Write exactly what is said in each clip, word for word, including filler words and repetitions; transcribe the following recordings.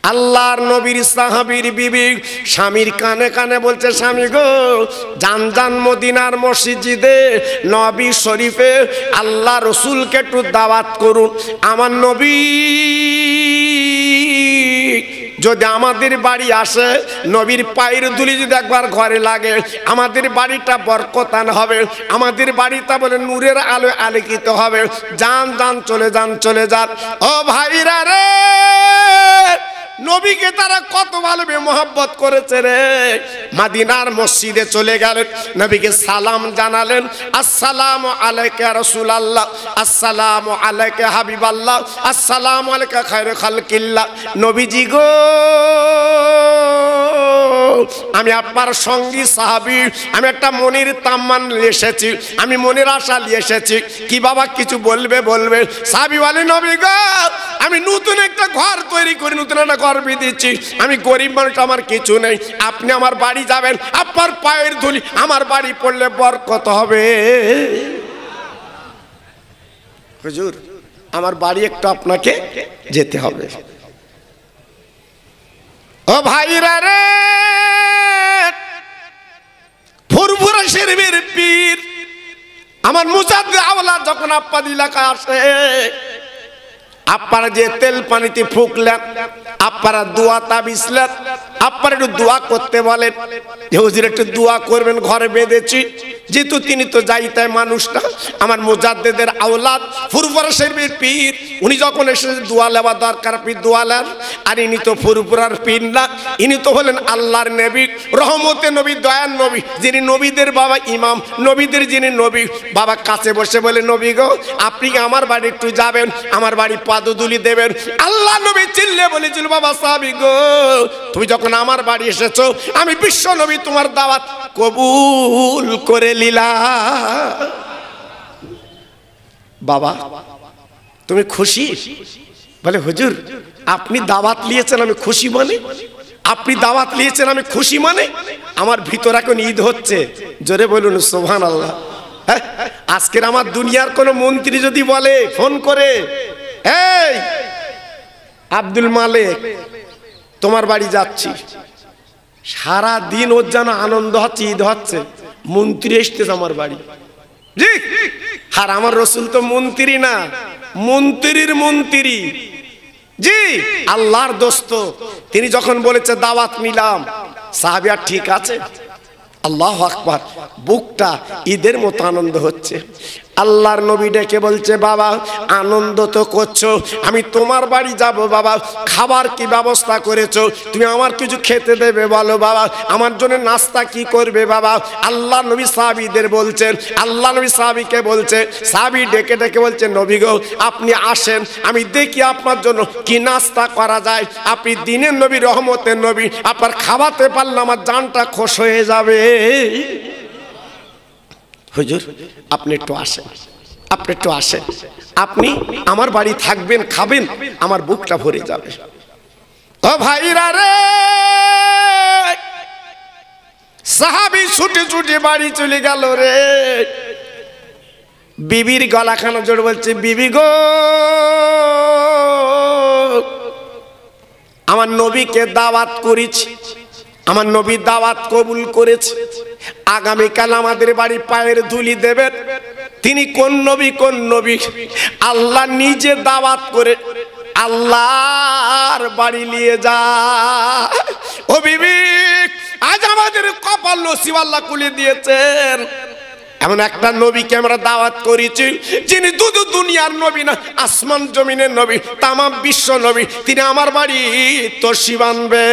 আল্লাহর নবীর সাহাবীর বিবি স্বামীর কানে কানে বলছে, স্বামী গো জান জান মদিনার মসজিদে নবী শরীফে আল্লাহ রসুলকে একটু দাওয়াত করুন। আমার নবী যদি আমাদের বাড়ি আসে, নবীর পায়ের ধুলি যদি একবার ঘরে লাগে, আমাদের বাড়িটা বরকতান হবে, আমাদের বাড়িটা বলে নূরের আলো আলোকিত হবে। যান যান চলে যান চলে যান। ও ভাইরা রে, নবীকে তারা কত ভালোবে মহব্বত করেছে রে। মদিনার মসজিদে চলে গেলেন, নবীকে সালাম জানালেন, আসসালামু আলাইকা রাসূলুল্লাহ, আসসালামু আলাইকা হাবিবাল্লাহ, আসসালামু আলাইকা খায়রুল খালকিল্লাহ। নবীজি গো, আমি আপনার সঙ্গী সাহাবী, আমি একটা মনের তাম্মান নিয়ে এসেছি, আমি মনের আশা নিয়ে এসেছি। কি বাবা কিছু বলবে বলবে? সাহাবী বলে, নবী গো আমি নতুন একটা ঘর তৈরি করি, নতুন একটা ঘর দিচ্ছি, আমি গরিব মানুষ, আমার কিছু নেই, আপনি আমার বাড়ি যাবেন, আপনার পায়ের ধুলি আমার বাড়ি পড়লে বরকত হবে। হুজুর আমার বাড়ি একটু আপনাকে যেতে হবে। ও ভাইরা রে, ফুরফুরা শরীফের পীর আমার মুজাদ্দিদ আওলাদ যখন আপনার এলাকায় আসে, আপনারা যে তেল পানিতে ফুকলেন, আপনারা দোয়া তাবিজলেন, আপনারা একটু দোয়া করতে বলেন, হুজুর একটু দোয়া করবেন, ঘরে বেঁধেছি। যেহেতু তিনি তো যাইতাই মানুষটা, আমার মুজাদ্দিদের আওলাদ ফুরফুরা শরীফের পীর, উনি যখন এসে দোয়া নেওয়া দরকার, আপনি দোয়া নেন। আর ইনি তো ফুরফুরার পীর না, ইনি তো হলেন আল্লাহর নবী, রহমতের নবী, দয়ার নবী, যিনি নবীদের বাবা ইমাম, নবীদের যিনি নবী। বাবা কাছে বসে বলে, নবী গো আপনি আমার বাড়ি একটু যাবেন, আমার বাড়ি পাদধূলি দেবেন। আল্লাহ নবী চিল্লে বলেছিল, বাবা সাহাবী গো তুমি যখন আমার বাড়ি এসেছো, আমি বিশ্ব নবী তোমার দাওয়াত কবুল করে নিলাম। বাবা তুমি খুশি? বলে, হুজুর আপনি দাওয়াত নিয়েছেন আমি খুশি মানে? আপনি দাওয়াত নিয়েছেন আমি খুশি মানে? আমার ভিতর এখন ঈদ হচ্ছে। জোরে বলুন সুবহানাল্লাহ। আজকের আমার দুনিয়ার কোন মন্ত্রী যদি বলে ফোন করে, এই আব্দুল মালিক তোমার বাড়ি যাচ্ছি, সারা দিন ওর যেন আনন্দ হচ্ছে, ঈদ হচ্ছে, মন্ত্রী এসতেছে আমার বাড়ি। জি, আর আমার রসুল তো মন্ত্রী না, মন্ত্রীর মন্ত্রী। জি, আল্লাহর দোস্ত। তিনি যখন বলেছে দাওয়াত নিলাম, সাহাবী আর ঠিক আছে, আল্লাহু আকবার, বুকটা ঈদের মতো আনন্দ হচ্ছে। আল্লাহর নবী ডেকে বলছে, বাবা আনন্দ তো করছো, আমি তোমার বাড়ি যাব বাবা, খাবার কি ব্যবস্থা করেছো? তুমি আমার কিছু খেতে দেবে বলো বাবা, আমার জন্য নাস্তা কি করবে বাবা? আল্লাহ নবী সাহাবীদের বলছেন, আল্লাহ নবী সাহাবীকে বলছে, সাহাবী ডেকে ডেকে বলছে, নবী গো আপনি আসেন, আমি দেখি আপনার জন্য কি নাস্তা করা যায়। আপনি দিনের নবী, রহমতের নবী, আপনার খাওয়াতে পারলে আমার জানটা খুশ হয়ে যাবে। হুজুর আপনি একটু আসেন, আপনি একটু আসেন, আপনি আমার বাড়ি থাকবেন, খাবেন, আমার বুকটা ভরে যাবে। ও ভাইরা রে, সাহাবী ছুটে ছুটে বাড়ি চলে গেল রে। বিবির গলাখানা জোড় বলছে, বিবি গো আমার নবীকে দাওয়াত করেছি, আমার নবী দাওয়াত কবুল করেছে, আগামীকাল আমাদের বাড়ি পায়ের ধুলি দেবেন। তিনি কোন নবী? কোন নবী? আল্লাহ নিজে দাওয়াত করে আল্লাহর বাড়ি নিয়ে যা। ও বিবি, আজ আমাদের কপাল নসিব আল্লাহ খুলে দিয়েছেন, এমন একটা নবীকে আমরা দাওয়াত করেছি, যিনি দুধ দুনিয়ার নবী না, আসমান জমিনের নবী, তামাম বিশ্ব নবী। তিনি আমার বাড়ি তসি বানবে।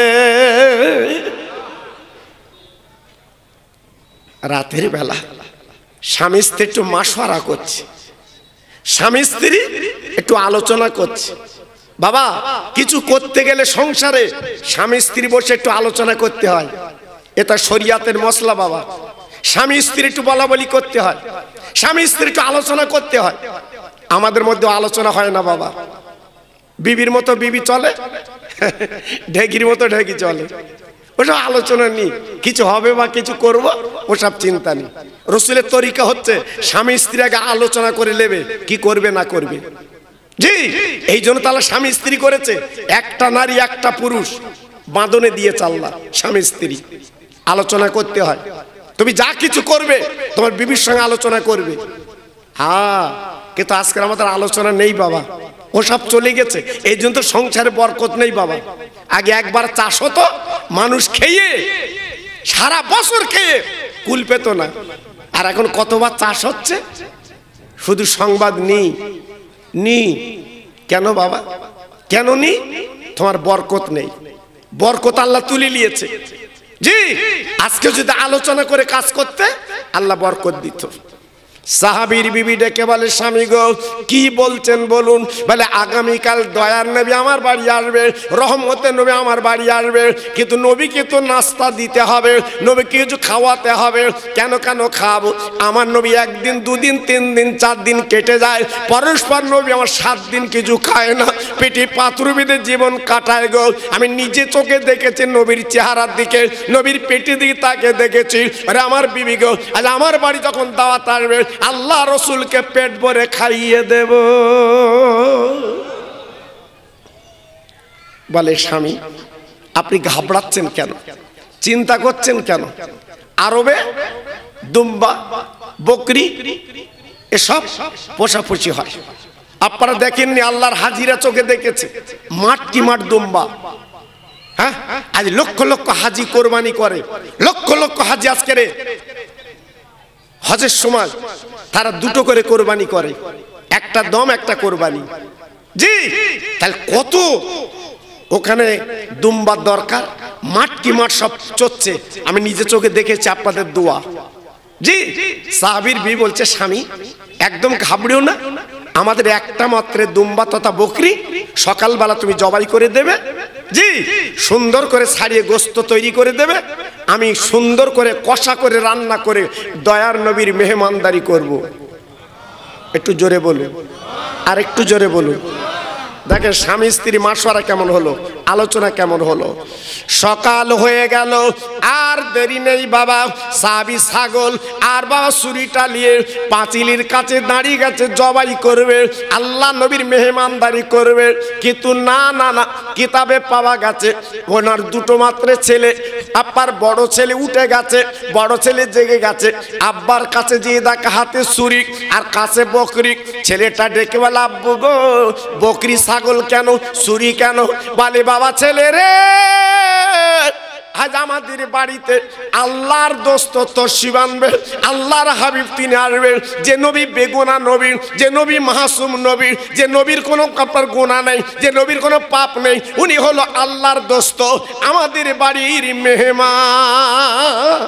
রাতের বেলা স্বামী স্ত্রী একটু মাশওয়ারা করছে, স্বামী স্ত্রী একটু আলোচনা করছে। বাবা কিছু করতে গেলে সংসারে স্বামী স্ত্রী বসে একটু আলোচনা করতে হয়, এটা শরিয়াতের মসলা। বাবা স্বামী স্ত্রী একটু বলা বলি করতে হয়, স্বামী স্ত্রী একটু আলোচনা করতে হয়। আমাদের মধ্যে আলোচনা হয় না বাবা। বিবির মতো বিবি চলে, ঢেকির মতো ঢেকি চলে। ওসব আলোচনা নেই, কিছু হবে বা কিছু করব ওসব চিন্তা নেই। রসুলের তরিকা হচ্ছে স্বামী স্ত্রী আগে আলোচনা করে নেবে কি করবে না করবে। জি, এই জন্য তাহলে স্বামী স্ত্রী করেছে, একটা নারী একটা পুরুষ বাঁধনে দিয়ে চাল্লা, স্বামী স্ত্রী আলোচনা করতে হয়। তুমি যা কিছু করবে তোমার বিবির সঙ্গে আলোচনা করবে। হ্যাঁ, কিন্তু আজকে আমাদের আলোচনা নেই বাবা, ওসব চলে গেছে। এই জন্য তো সংসারে বরকত নেই বাবা। আগে একবার চাষ হতো, মানুষ খেয়ে সারা বছর খেয়ে কুল পেত না, আর এখন কতবার চাষ হচ্ছে, শুধু সংবাদ নি নি। কেন বাবা, কেন নি? তোমার বরকত নেই, বরকত আল্লাহ তুলে নিয়েছে। জি, আজকে যদি আলোচনা করে কাজ করতে আল্লাহ বরকত দিত। সাহাবীর বিবি ডেকে বলে, স্বামী গো কি বলছেন বলুন। বলে আগামীকাল দয়ার নবী আমার বাড়ি আসবে, রহমতের নবী আমার বাড়ি আসবে, কিন্তু নবীকে তো নাস্তা দিতে হবে, নবীকে কিছু খাওয়াতে হবে। কেন কেন খাওয়াবো? আমার নবী একদিন দুদিন তিন দিন চার দিন কেটে যায়, পরস্পর নবী আমার সাত দিন কিছু খায় না, পেটে পাথর বেঁধে জীবন কাটায় গো। আমি নিজে চোখে দেখেছি নবীর চেহারার দিকে, নবীর পেটের দিকে তাকে দেখেছি। আরে আমার বিবি গো, আজ আমার বাড়ি যখন দাওয়াত আসবে আল্লাহ রসুলকে পেট ভরে খাইয়ে দেব। বলে স্বামী আপনি ঘাবড়াচ্ছেন কেন, চিন্তা করছেন কেন? আরবে দুম্বা বকরি এসব পোষাপুষি হয়, আপনারা দেখেননি? আল্লাহর হাজিরা চোখে দেখেছে, মাঠ কি মাঠ দুম্বা। হ্যাঁ, আজ লক্ষ লক্ষ হাজি কোরবানি করে, লক্ষ লক্ষ হাজি আজকে হজের সময় তারা দুটো করে কোরবানি করে, একটা দম একটা কোরবানি। জি, তাহলে কত ওখানে দুম্বার দরকার, মাঠ কি মাঠ সব চলছে, আমি নিজে চোখে দেখেছি, আপনাদের দোয়া। জি, সাহাবীর বিবি বলছে স্বামী একদম ঘাবড়িও না, আমাদের একটা মাত্র দুম্বা তথা বকরি সকালবেলা তুমি জবাই করে দেবে। জি, সুন্দর করে ছাড়িয়ে গোস্ত তৈরি করে দেবে, আমি সুন্দর করে কষা করে রান্না করে দয়ার নবীর মেহমানদারি করব। একটু জোরে বলুন, আর একটু জোরে বলুন। দেখেন স্বামী স্ত্রী মাশওয়ারা কেমন হলো, আলোচনা কেমন হলো। সকাল হয়ে গেল, আর দেরি নেই বাবা। সাহাবী ছাগল আর বাবা ছুরিটা নিয়ে পাঁচিলির কাছে দাঁড়িয়ে গেছে, জবাই করবে, আল্লাহ নবীর মেহমানদারি করবে। কিন্তু না না না, কিতাবে পাওয়া গেছে ওনার দুটো মাত্র ছেলে, আব্বার বড় ছেলে উঠে গেছে, বড় ছেলে জেগে গেছে, আব্বার কাছে যেয়ে দেখে হাতে ছুরি আর কাছে বকরি। ছেলেটা ডেকে বলে আব্বু গো বকরি ছাগল কেন, ছুরি কেন? বলে বাবা ছেলে রে, আজ আমাদের বাড়িতে আল্লাহর দোস্ত তশরিফ আনবে, আল্লাহর হাবিব তিনি আসবেন, যে নবী বেগুনা নবী, যে নবী মাসুম নবী, যে নবীর কোনো আপনার গুনাহ নেই, যে নবীর কোনো পাপ নেই, উনি হলো আল্লাহর দোস্ত, আমাদের বাড়ির মেহমান।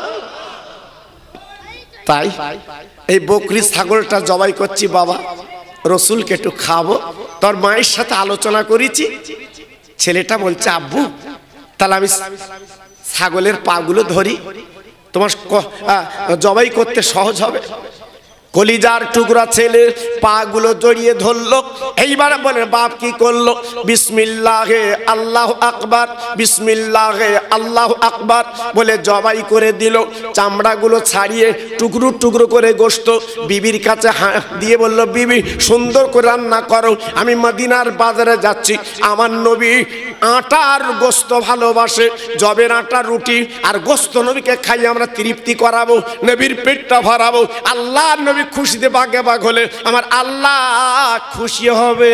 তাই এই বকরি ছাগলটা জবাই করছি বাবা, রসুলকে একটু খাবো, তোর মায়ের সাথে আলোচনা করেছি। ছেলেটা বলছে আব্বু তাহলে আমি ছাগলের পাগুলো ধরি, তোমার জবাই করতে সহজ হবে। কলিজার টুকরা ছেলে পাগুলো জড়িয়ে ধরলো, এইবার বলে বাপ কি করলো? বিসমিল্লাহে আল্লাহ আকবার, বিসমিল্লাহে আল্লাহ আকবার বলে জবাই করে দিল। চামড়াগুলো ছাড়িয়ে টুকরো টুকরো করে গোশত বিবির কাছে দিয়ে বলল বিবি সুন্দর করে রান্না করো, আমি মদিনার বাজারে যাচ্ছি, আমার নবী আটার গোস্ত ভালোবাসে, জবের আটা রুটি আর গোস্ত নবীকে খাইয়ে আমরা তৃপ্তি করাবো, নবীর পেটটা ভরাবো। আল্লাহ নবী খুশিতে বাগে বাগ হলে আমার আল্লাহ খুশি হবে।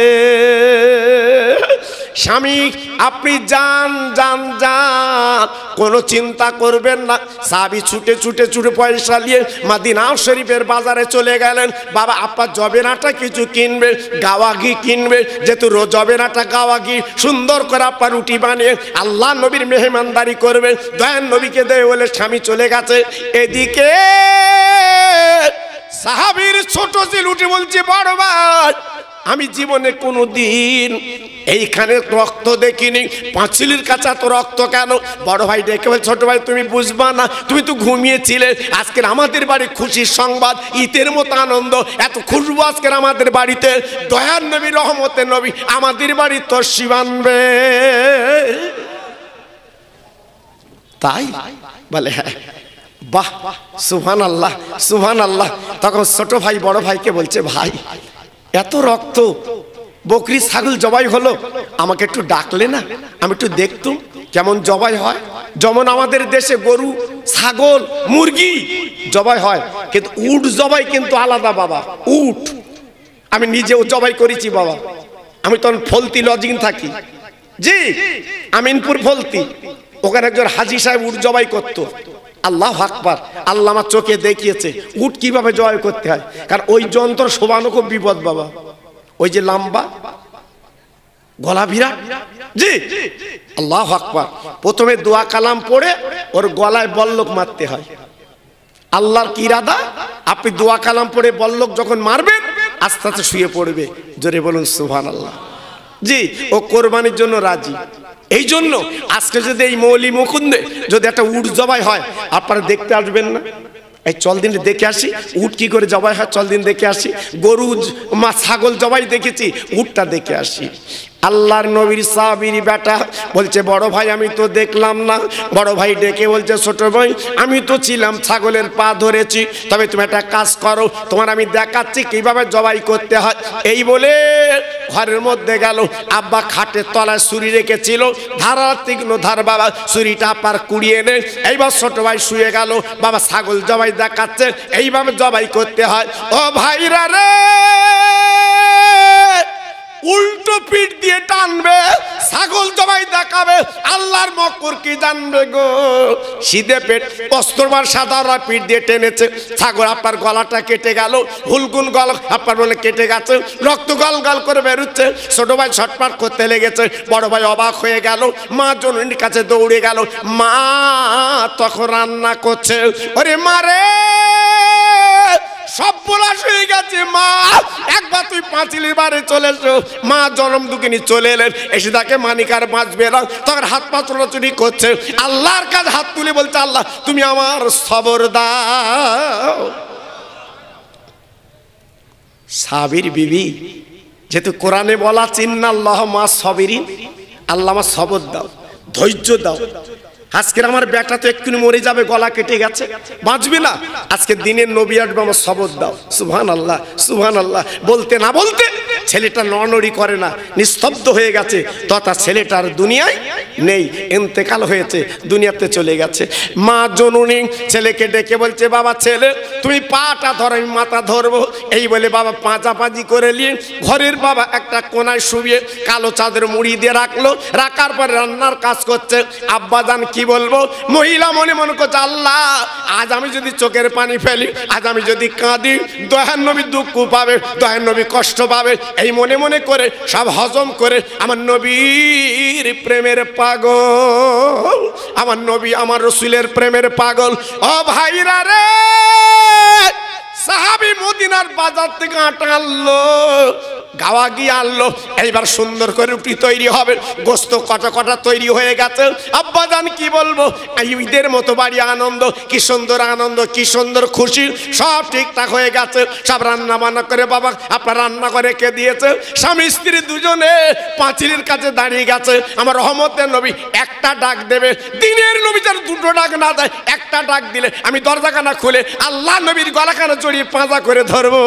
স্বামী আপনি যান যান যান, কোনো চিন্তা করবেন না। সাহাবী ছুটে ছুটে ছুটে পয়সা নিয়ে মদিনা শরীফের বাজারে চলে গেলেন। বাবা আপা জবের আটা কিছু কিনবে, গাওয়া ঘি কিনবে, যেহেতু জবের আটা গাওয়া ঘি সুন্দর করে আপা রুটি বানিয়ে আল্লাহ নবীর মেহমানদারি করবে, দয়ান নবীকে দেয় বলে স্বামী চলে গেছে। এদিকে সাহাবীর ছোট ছেলে উঠে বলছে বড় ভাই আমি জীবনে কোনো দিন এইখানে রক্ত দেখিনি, পাঁচিলির কাছে তো রক্ত কেন? বড় ভাই ডেকে বলে ছোট ভাই তুমি বুঝবা না, তুমি তো ঘুমিয়েছিলে, আজকের আমাদের বাড়ি খুশির সংবাদ, ঈদের মতো আনন্দ, এত খুশবু আজকের আমাদের বাড়িতে, দয়ার নবী রহমতের নবী আমাদের বাড়ি তশরিফ আনবে। তাই বলে হ্যাঁ, বাহ সুবহান আল্লাহ সুবহান আল্লাহ। তখন ছোট ভাই বড় ভাইকে বলছে ভাই এত রক্ত, বকরি ছাগল জবাই হলো, আমাকে একটু ডাকলে না, আমি একটু দেখতুম কেমন জবাই হয়। যেমন আমাদের দেশে গরু, ছাগল, মুরগি জবাই হয়, কিন্তু উট জবাই কিন্তু আলাদা বাবা। উট আমি নিজেও জবাই করেছি বাবা। আমি তখন ফলতি লজিং থাকি, জি আমিনপুর ফলতি, ওখানে একজন হাজি সাহেব উট জবাই করতো। আল্লাহ আকবার, আল্লাহ আমার চোখে দেখিয়েছে উট কিভাবে জবাই করতে হয়। কারণ ওই যন্ত্র শোভানো খুব বিপদ বাবা। ওই যে লম্বা গলা ভিড়া, জি আল্লাহ আকবার, প্রথমে দোয়া কালাম পড়ে ওর গলায় বল্লক মারতে হয়। আল্লাহর কি ইরাদা, আপনি দোয়া কালাম পড়ে বল্লক যখন মারবেন আস্তে আস্তে শুয়ে পড়বে। জোরে বলুন সুবহানাল্লাহ। জি ও কোরবানির জন্য রাজি। এই জন্য আজকে যদি এই মৌলি মুকুন্দে যদি একটা উট জবাই হয়, আপনারা দেখতে আসবেন না? এই চল দিন দেখে আসি উট কি করে জবাই হয়, চল দিন দেখে আসি। গরু মা ছাগল জবাই দেখেছি, উটটা দেখে আসি। আল্লাহর নবীর সাহাবীর বেটা বলছে বড় ভাই আমি তো দেখলাম না। বড় ভাই ডেকে বলছে ছোট ভাই আমি তো ছিলাম, ছাগলের পা ধরেছি, তবে তুমি একটা কাজ করো, তোমার আমি দেখাচ্ছি কিভাবে জবাই করতে হয়। এই বলে ঘরের মধ্যে গেল। আব্বা খাটের তলায় ছুরি রেখেছিল, ধারা তীক্ষ্ণ ধার, বাবা ছুরিটা পার কুড়িয়ে নেই। এইবার ছোট ভাই শুয়ে গেল, বাবা ছাগল জবাই দেখাচ্ছে এইভাবে জবাই করতে হয়। ও ভাইরা রে, উল্টো পিঠ দিয়ে টানবে, ছাগল জবাই দেখাবে, আল্লাহর মক্কর কি জানবে গো। সিধে পেট অস্ত্রবার সাধারণ পিঠ দিয়ে টেনেছে, ছাগল আপনার গলাটা কেটে গেল, হুলকুন গলা আপনার বলে কেটে গেছে, রক্ত গল গল করে বেরোচ্ছে। ছোট ভাই ছটফট করতে লেগেছে, বড় ভাই অবাক হয়ে গেল, মা জননীর কাছে দৌড়ে গেল। মা তখন রান্না করছে। ওরে মারে সব পলাশ হয়ে গেছে, মা একবার তুই পাঁচিলের বারে চলে এসো। মা জনম দুঃখিনী চলে এলেন, এসে তাকে মানিকার বাঁচবে না, তখন হাত পা চোরাচুরি করছে। আল্লাহর কাছে হাত তুলে বলছে আল্লাহ তুমি আমার সবর দাও। সাবির বিবি যেহেতু কোরআনে বলা চিন্নাল্লাহ মা সবিরিন, আল্লাহ আমার সবর দাও, ধৈর্য দাও। আজকের আমার বেটা তো এক্ষুনি মরে যাবে, গলা কেটে গেছে, বাঁচবে না। আজকে দিনের নবী আসবে, আমার সবর দাও। সুবহানাল্লাহ সুবহানাল্লাহ বলতে না বলতে ছেলেটা নড়নড়ি করে না, নিস্তব্ধ হয়ে গেছে। তথা ছেলেটার দুনিয়ায় নেই, ইন্তেকাল হয়েছে, দুনিয়াতে চলে গেছে। মা জননী ছেলেকে ডেকে বলছে বাবা ছেলে তুমি পাটা ধরো, আমি মাথা ধরবো। এই বলে বাবা পাঁচাপাঁচি করে নিয়ে ঘরের বাবা একটা কোনায় শুয়ে কালো চাঁদের মুড়ি দিয়ে রাখলো। রাখার পর রান্নার কাজ করছে। আব্বাজান কি বলবো, মহিলা মনে মনে করছে আল্লাহ আজ আমি যদি চোখের পানি ফেলি, আজ আমি যদি কাঁদি, দয়ার নবী দুঃখ পাবে, দয়ার নবী কষ্ট পাবে। এই মনে মনে করে সব হজম করে আমার নবীর প্রেমের পাগল, আমার নবী আমার রসুলের প্রেমের পাগল। ও ভাইরা রে, সাহাবী মদিনার বাজার থেকে আটা আনলো, গাওয়া গিয়ে আনলো। এইবার সুন্দর করে রুটি তৈরি হবে, গোস্ত কটা কটা তৈরি হয়ে গেছে। আব্বাজান কি বলবো, ঈদের মতো বাড়ি আনন্দ, কি সুন্দর আনন্দ, কি সুন্দর খুশি, সব ঠিকঠাক হয়ে গেছে। সব রান্না বান্না করে বাবা আপনার রান্না করে কে দিয়েছে। স্বামী স্ত্রী দুজনে পাঁচিলের কাছে দাঁড়িয়ে গেছে। আমার রহমতের নবী একটা ডাক দেবে, দিনের নবী যার দুটো ডাক না দেয়, একটা ডাক দিলে আমি দরজাখানা খুলে আল্লাহ নবীর গলাখানা জড়িয়ে পাঁজা করে ধরবো।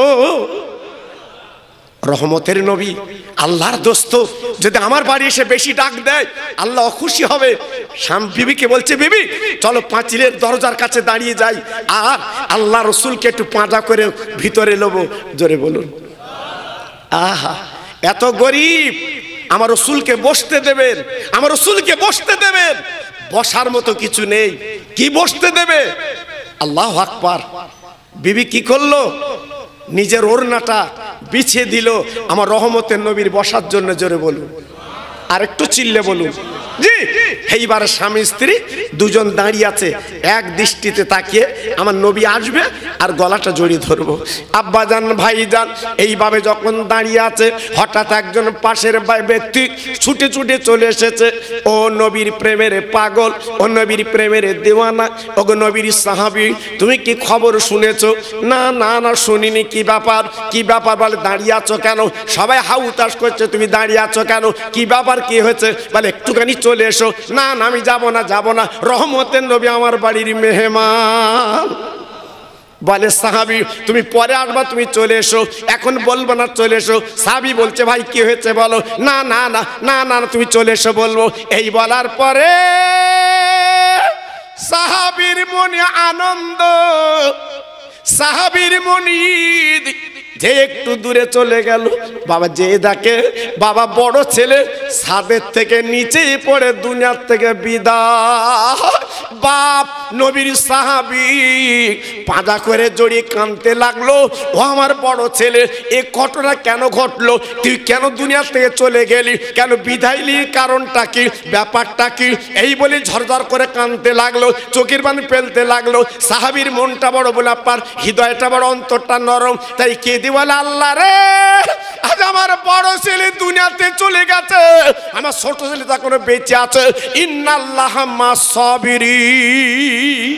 রহমতের নবী আল্লাহর দোস্ত যদি আমার বাড়ি এসে বেশি ডাক দেয় আল্লাহ খুশি হবে। শাম বিবিকে বলছে বিবি চলো পাঁচিলের দরজার কাছে দাঁড়িয়ে যাই, আর আল্লাহ রসুলকে একটু পাঁজা করে ভিতরে নেবো। জোরে বলুন আহা, এত গরিব, আমার রসুলকে বসতে দেবেন, আমার রসুলকে বসতে দেবেন, বসার মতো কিছু নেই, কি বসতে দেবে। আল্লাহু আকবার। বিবি কি করলো, নিজের ওড়নাটা বিছিয়ে দিল আমার রহমতের নবীর বসার জন্য। জোরে বলুন আর একটু চিল্লে বলুন জি। এইবার স্বামী স্ত্রী দুজন দাঁড়িয়ে আছে, এক দৃষ্টিতে তাকিয়ে আমার নবী আসবে আর গলাটা জড়িয়ে ধরবো। আব্বাজান ভাইজান এইভাবে যখন দাঁড়িয়ে আছে, হঠাৎ একজন পাশের ব্যক্তি ছুটে ছুটে চলে এসেছে। ও নবীর প্রেমের পাগল, ও নবীর প্রেমের দেওয়ানা, ও নবীর সাহাবী, তুমি কি খবর শুনেছো? না না না শুনিনি। কি ব্যাপার, কি ব্যাপার বলে, দাঁড়িয়ে আছো কেন? সবাই হাউতাস করছে, তুমি দাঁড়িয়ে আছো কেন, কি ব্যাপার, কি হয়েছে? বলে একটুখানি চলে এসো। না না আমি যাবো না, যাবো না, রহমতের নবী আমার বাড়ির মেহমান। বলে সাহাবী তুমি পরে আসবা, তুমি চলে এসো, এখন বলবো না, চলে এসো। সাহাবী বলছে ভাই কি হয়েছে বলো। না না না না না তুমি চলে এসো বলবো। এই বলার পরে সাহাবীর মনে আনন্দ, সাহাবীর মনে যে একটু দূরে চলে গেল। বাবা যে দেখে বাবা বড় ছেলে ছাদের থেকে নিচে পড়ে দুনিয়ার থেকে বিদায়। বাপ নবীর সাহাবী পাঁজা করে জড়িয়ে কাঁদতে লাগলো, ও আমার বড় ছেলে এ ঘটনা কেন ঘটলো, তুই কেন দুনিয়ার থেকে চলে গেলি, কেন বিদায়লি, কারণটা কি, ব্যাপারটা কি, এই বলে ঝরঝর করে কাঁদতে লাগলো, চোখের পানি ফেলতে লাগলো। সাহাবীর মনটা বড় বলে আপনার হৃদয়টা বড়, অন্তরটা নরম, তাই কেঁদে বলে আল্লাহ রে আজ আমার বড় ছেলে দুনিয়াতে চলে গেছে, আমার ছোট ছেলে তা কোনো বেঁচে আছে। ইন্নাল্লাহ মাস সাবিরিন,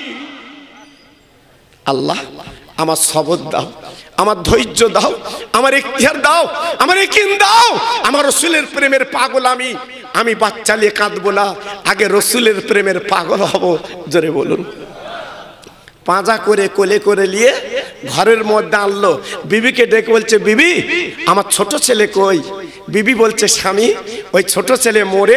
আল্লাহ আমার সবর দাও, আমার ধৈর্য দাও, আমার ইখতিয়ার দাও, আমার ইয়াকিন দাও। আমার রাসূলের প্রেমের পাগল আমি, আমি বাচ্চা নিয়ে কাঁদবো না, আগে রাসূলের প্রেমের পাগল হব। জোরে বলুন। পাঁজা করে কোলে করে নিয়ে ঘরের মধ্যে আনলো। বিবিকে ডেকে বলছে বিবি আমার ছোট ছেলে কই। বিবি বলছে স্বামী ওই ছোট ছেলে মরে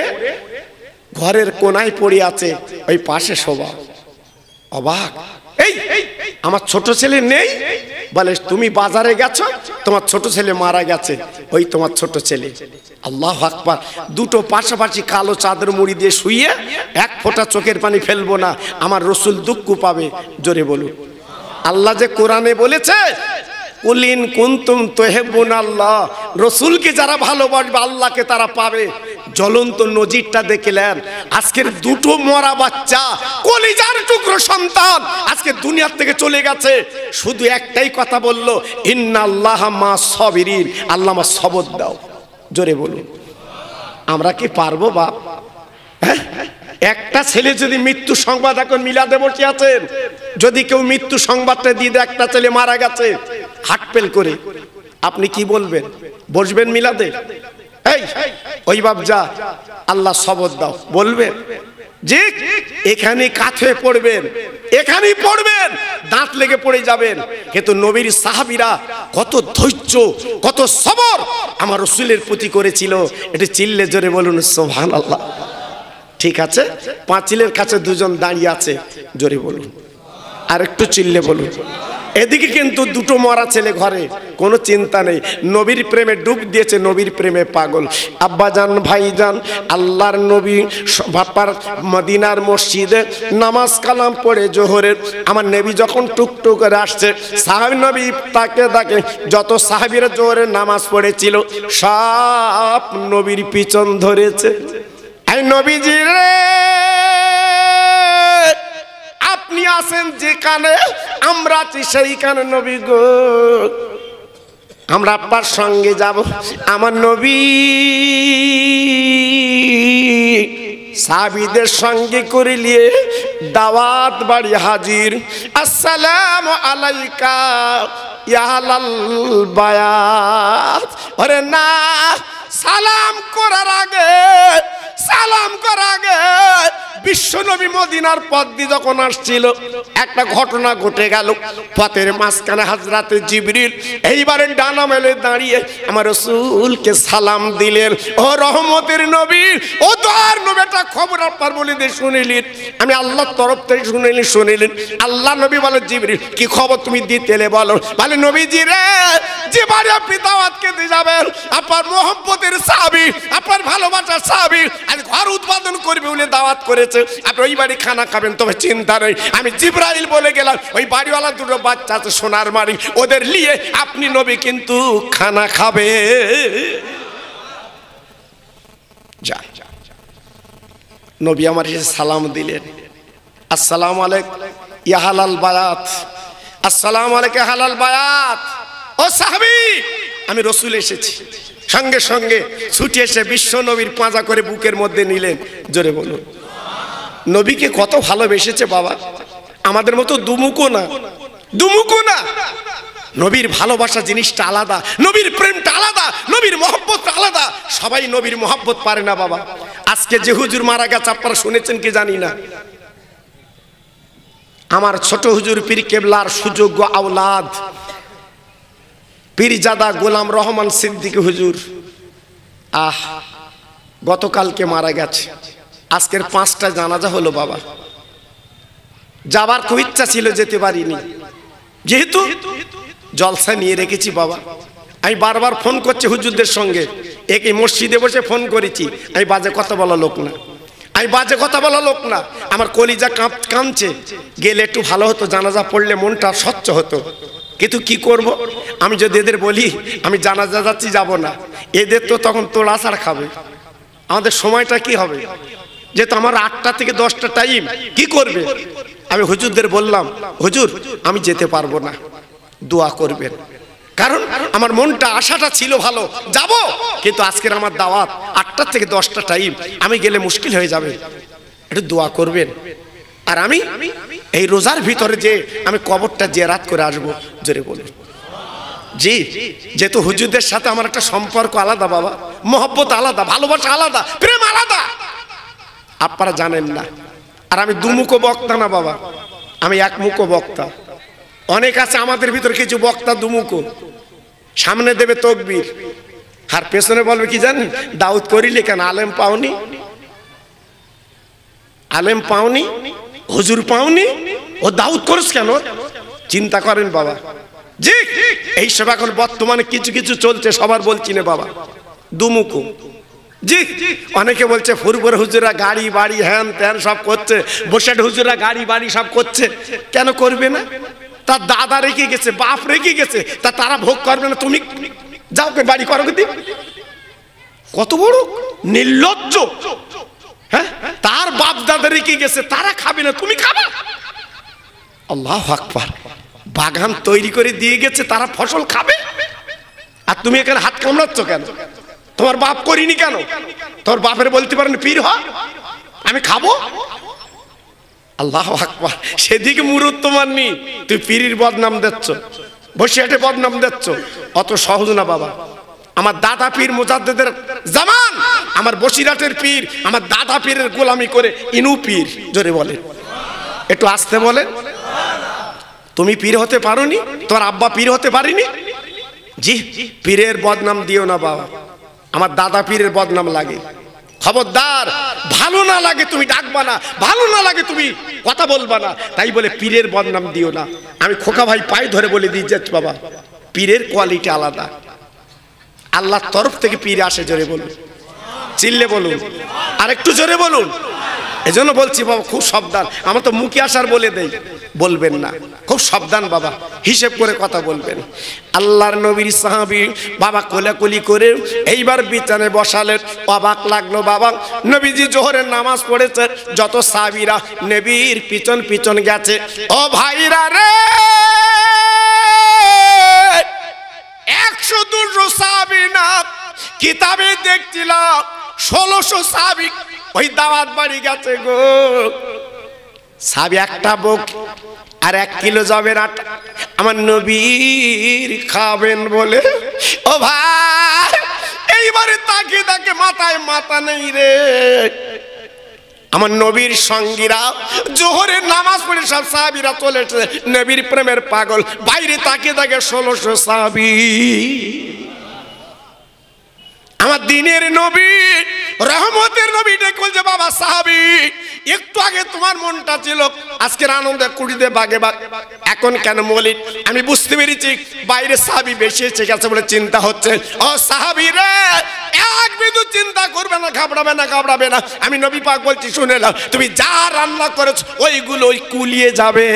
ঘরের কোনায় পড়ে আছে, ওই পাশে শোভা। অবাক, এই আমার ছোট ছেলে নেই? বলে তুমি বাজারে গেছো, তোমার ছোট ছেলে মারা গেছে, ওই তোমার ছোট ছেলে। আল্লাহু আকবার। দুটো পাশাপাশি কালো চাদর মুড়ি দিয়ে শুইয়ে এক ফোঁটা চোখের পানি ফেলবো না, আমার রাসূল দুঃখ পাবে। জোরে বলুন। আল্লাহ যে কোরআনে বলেছে কুলিন কুনতুম তুহিব্বুনাল্লাহ, রাসূলকে যারা ভালোবাসবে আল্লাহকে তারা পাবে। জ্বলন্ত নজিরটা দেখলেন, আজকের দুটো মরা বাচ্চা কলিজার টুকরো সন্তান আজকে দুনিয়ার থেকে চলে গেছে, শুধু একটাই কথা বলল ইন্নাল্লাহা মাস সাবিরিন, আল্লাহ আমার সবর দাও। জোরে বলুন। আমরা কি পারবো বাপ? হ্যাঁ, একটা ছেলে যদি মৃত্যু সংবাদ, এখন মিলাদে বসে আছেন, যদি কেউ মৃত্যু সংবাদটা দিয়ে দেয় একটা ছেলে মারা গেছে হাটপেল করে, আপনি কি বলবেন? বসবেন মিলাদে? এই ওই বাপ যা আল্লাহ সবর দাও বলবেন? জি, এখানে কাছে পড়বেন, এখানেই পড়বেন, দাঁত লেগে পড়ে যাবেন। কিন্তু নবীর সাহাবীরা কত ধৈর্য, কত সবর আমার রাসূলের প্রতি করেছিল, এটা চিল্লে জোরে বলুন সুবহানাল্লাহ। ঠিক আছে, পাঁচিলের কাছে দুজন দাঁড়িয়ে আছে, জোরে বলুন, আর একটু চিল্লে বলুন। এদিকে কিন্তু দুটো মরা ছেলে ঘরে, কোনো চিন্তা নেই, নবীর প্রেমে ডুব দিয়েছে, নবীর প্রেমে পাগল। আব্বাজান ভাইজান আল্লাহর নবী বাপার মদিনার মসজিদে নামাজ কালাম পড়ে জোহরের, আমার নবী যখন টুকটুক করে আসছে, সাহাবী নবী তাকে তাকে যত সাহাবীরা জোহরের নামাজ পড়েছিল সব নবীর পিছন ধরেছে। এই নবীজি রে আপনি আছেন যেখানে, আমরা আছি সেইখানে নবী গো, আমরা আপনার সঙ্গে যাব। আমার নবী সাহাবীদের সঙ্গে করে নিয়ে দাওয়াত বাড়ি হাজির। আসসালামু আলাইকা ইয়া আহলাল বায়াত। আরে না, সালাম করার আগে, সালাম করার আগে বিশ্বনবী মদিনার পথ দিয়ে যখন আসছিল একটা ঘটনা ঘটে গেল। পথের মাঝখানে হযরতে জিবরিল এইবারে ডানা মেলে দাঁড়িয়ে আমার রাসূলকে সালাম দিলেন। ও রহমতের নবী, ও দয়ার নবী, একটা খবর আপনার বলে দিয়ে শুনিলেন, আমি আল্লাহর তরফ থেকে শুনিলেন শুনিলেন আল্লাহ নবী বলে জিবরিল কি খবর তুমি দিতেলে বলো। বলে নবীজি রে, যে বাড়ি আপনি দাওয়াত খেতে যাবেন, আপনার মোহাম্মতের সাহাবী, আপনার ভালোবাসার সাহাবী আজ ঘর উৎপাদন করবে বলে দাওয়াত করেছে, আপনি ওই বাড়ি খানা খাবেন, তবে চিন্তা নেই, আমি জিবরাইল বলে গেলাম ওই বাড়িওয়ালা দুটো বাচ্চা আছে সোনার মারি, ওদের নিয়ে আপনি নবী কিন্তু খানা খাবে। যা নবী আমার এসে সালাম দিলেন, আসসালামু আলাইকুম ইয়া আহলাল বায়াত, আসসালামু আলাইকুম ইয়া আহলাল বায়াত। ও সাহাবী, আমি রাসূল এসেছি। সঙ্গে সঙ্গে ছুটে এসে বিশ্ব নবীর পাঁজা করে বুকের মধ্যে নিলেন। জোরে বলুন। নবীকে কত ভালোবেসেছে বাবা, আমাদের মতো দুমুখো না, দুমুখো না। নবীর ভালোবাসা জিনিসটা আলাদা, নবীর প্রেমটা আলাদা, নবীর মহব্বতটা আলাদা। সবাই নবীর মহব্বত পারে না বাবা। আজকে যে হুজুর মারা গেছে আপনারা শুনেছেন কি জানি না, আমার ছোট হুজুর পীর কেবলার সুযোগ্য আওলাদ পীরজাদা গোলাম রহমান সিদ্দিকী হুজুর আহ গতকালকে মারা গেছে। আজকের পাঁচটা জানাজা হলো বাবা। যাবার খুব ইচ্ছা ছিল, যেতে পারিনি, যেহেতু জলসা নিয়ে রেখেছি বাবা। আমি বারবার ফোন করছি হুজুরদের সঙ্গে, একই মসজিদে বসে ফোন করেছি। আমি বাজে কথা বলা লোক না, আমি বাজে কথা বলা লোক না। আমার কলিজা কাঁপ কাঁপছে, গেলে একটু ভালো হতো, জানাজা পড়লে মনটা স্বচ্ছ হতো। কিন্তু কি করব, আমি যদি এদের বলি আমি জানাজা যাচ্ছি, যাব না, এদের তো তখন তোড়া ছাড় খাবে। আমাদের সময়টা কি হবে, যেহেতু আমার আটটা থেকে দশটা টাইম, কি করবে? আমি হুজুরদের বললাম, হুজুর আমি যেতে পারবো না, দোয়া করবেন। কারণ আমার মনটা আশাটা ছিল ভালো, যাব, কিন্তু আজকের আমার দাওয়াত আটটা থেকে দশটা টাইম, আমি গেলে মুশকিল হয়ে যাবে, একটু দোয়া করবেন। আর আমি এই রোজার ভিতরে যে আমি কবরটা জিয়ারত করে আসবো, জোরে বলুন জি। যেহেতু হুজুরদের সাথে আমার একটা সম্পর্ক আলাদা বাবা, মহব্বত আলাদা, ভালোবাসা আলাদা, প্রেম আলাদা, আপনারা জানেন না। আর আমি দুমুখো বক্তা না বাবা, আমি একমুখো বক্তা। অনেক আছে আমাদের ভিতরে কিছু বক্তা দুমুখো, সামনে দেবে তকবীর আর পেছনে বলবে কি জানেন, দাউদ করিলে কেন, আলেম পাওনি, আলেম পাওনি, হুজুর পাওনি, ও দাউদ করিস কেন? চিন্তা করেন বাবা জি। এইসব এখন বর্তমানে কিছু কিছু চলছে, সবার বলছি না বাবা, দুমুখো জি। অনেকে বলছে ফুরপুর হুজুরা গাড়ি বাড়ি হ্যান ত্যান সব করছে, বসেট হুজুরা গাড়ি বাড়ি সব করছে, কেন করবে না? তার দাদা রেখে গেছে, বাপ রেখে গেছে, তা তারা ভোগ করবে না, তুমি যাও কে বাড়ি করো। কত বড় নির্লজ্জ, হ্যাঁ? তার বাপ দাদা রেখে গেছে, তারা খাবে না, তুমি খাবে? আল্লাহু আকবার। বাগান তৈরি করে দিয়ে গেছে, তারা ফসল খাবে, আর তুমি এখানে হাত কামড়াচ্ছ কেন? তোমার বাপ করিনি কেন? তোর বাপের বলতে পারেন পীর হ, আমি খাবো? আল্লাহু আকবার। সেদিকে মুরুদ তোমার নি, তুই পীরের বদনাম দিচ্ছ, বসিয়াটে বদনাম দিচ্ছ, অত সহজ না বাবা। আমার দাদা পীর মুজাদ্দেদের জামান, আমার বসিরাটের পীর, আমার দাদা পীরের গোলামি করে ইনু পীর, জোরে বলেন, একটু আসতে বলেন। তুমি পীর হতে পারোনি, তোমার আব্বা পীর হতে পারিনি জি। পীরের বদনাম দিও না বাবা, আমার দাদা পীরের বদনাম লাগে, খবরদার। ভালো না লাগে তুমি ডাকবা না, ভালো না লাগে তুমি কথা বলবা না, তাই বলে পীরের বদনাম দিও না। আমি খোকা ভাই পায়ে ধরে বলে দিই যে বাবা, পীরের কোয়ালিটি আলাদা, আল্লাহর তরফ থেকে পীর আসে, জোরে বলুন, চিল্লে বলুন, আর একটু জোরে বলুন। এজন্য বলছি বাবা খুব সাবধান, আমার তো মুখে আসার বলে দেই, বলবেন না, খুব সাবধান বাবা, হিসেব করে কথা বলবেন। আল্লাহর নবীর সাহাবী বাবা কোলাকুলি করে এইবার বিছানে বসালেন, অবাক লাগলো বাবা। নবীজি জোহরের নামাজ পড়েছে, যত সাহাবীরা নবীর পিছন পিছন গেছে, ও ভাইরা রে, একশো দুশো সাহাবী না, কিতাবে দেখছিলাম ষোলোশো সাহাবী ওই দাওয়াত বাড়ি গেছে গো। সাহাবী একটা বক আর এক কিলো যাবেন আটা আমার নবীর খাবেন বলে, ও ভাই এইবারে তাকে তাকে মাথায় মাথা নেই রে। আমার নবীর সঙ্গীরা জোহরের নামাজ পড়ে সব সাহাবীরা চলেছে, নবীর প্রেমের পাগল, বাইরে তাকে তাকে ষোলোশো সাহাবী। আমার দিনের নবী, রহমতের নবী ডেকে যে বাবা সাহাবী, একটু আগে তোমার মনটা ছিল আজকের আনন্দে কুড়িতে বাগে বাগ, এখন কেন মলিন? আমি বুঝতে পেরেছি বাইরে সাহাবী বেশি এসে গেছে বলে চিন্তা হচ্ছে। ও সাহাবী রে, এক বিন্দু চিন্তা করবে না, ঘাবড়াবে না, ঘাবড়াবে না। আমি নবী পাক বলছি, শুনে নাও, তুমি যা রান্না করেছ ওইগুলো ওই কুলিয়ে যাবে,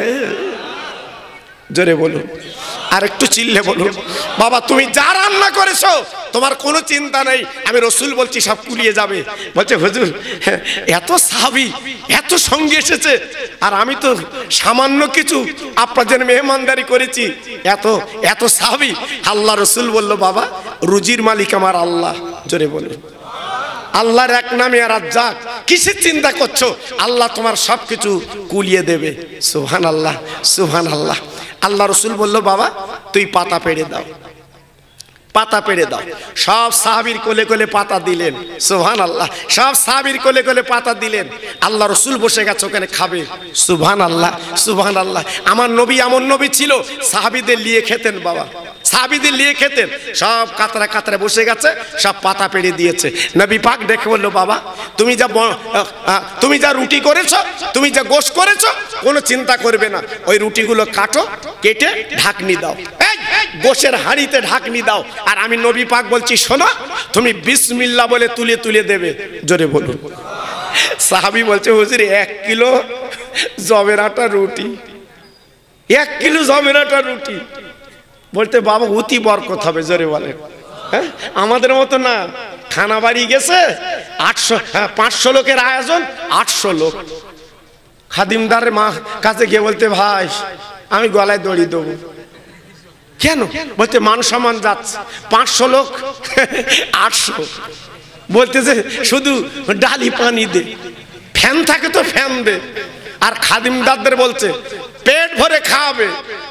জোরে বলুন, আর একটু চিল্লে বলুন। বাবা তুমি যা রান্না করেছো তোমার কোনো চিন্তা নেই, আমি রসুল বলছি সব কুলিয়ে যাবে। বলছে হুজুর এত সাহাবী এত সঙ্গে এসেছে, আর আমি তো সামান্য কিছু আপনাদের মেহমানদারি করেছি, এত এত সাহাবী। আল্লাহ রসুল বলল, বাবা রুজির মালিক আমার আল্লাহ, জোরে বলুন, আল্লাহর এক নামে আর রাজ্জাক, কিসের চিন্তা করছো? আল্লাহ তোমার সবকিছু কুলিয়ে দেবে। সুবহানাল্লাহ, সুবহানাল্লাহ। আল্লাহ রসুল বলল, বাবা তুই পাতা পেড়ে দাও। পাতা পেড়ে দাও। সব সাহাবীর কোলে কোলে পাতা দিলেন, সুবহানাল্লাহ। সব সাহাবীর কোলে কোলে পাতা দিলেন। আল্লাহ রসুল বসে গেছে ওখানে খাবে, সুবহানাল্লাহ সুবহানাল্লাহ। আমার নবী এমন নবী ছিল, সাহাবীদের নিয়ে খেতেন বাবা, সাহাবীদের নিয়ে খেতেন। সব কাতরা কাতরা বসে গেছে, সব পাতা পেড়ে দিয়েছে। নবী পাক দেখে বললো, বাবা তুমি যা তুমি যা রুটি করেছো, তুমি যা গোশ করেছো, কোনো চিন্তা করবে না। ওই রুটিগুলো কাটো, কেটে ঢাকনি দাও, গোশের হাঁড়িতে ঢাকনি দাও। আর আমি নবী পাক বলছি, শোনো, তুমি বিসমিল্লাহ বলে তুলে তুলে দেবে। জোরে বলুন। সাহাবী বলছে, হুজুর এক কিলো জবের আটা রুটি, এক কিলো জবের আটা রুটি। বলতে, বাবা অতি বরকত হবে। জোরে বলেন। হ্যাঁ, আমাদের মতো না। খানা বাড়ি গেছে আটশো পাঁচশো লোকের আয়োজন, আটশো লোক। খাদিমদারের মা কাছে গিয়ে বলতে, ভাই আমি গলায় দড়ি দেবো। কেন? বলতে, মান সম্মান যাচ্ছে। পাঁচশো লোক, আটশো। বলতেছে শুধু ডালি পানি দে, ফ্যান থাকে তো ফ্যান দে। আর খাদিমদারদের বলছে পেট ভরে খাওয়াবে।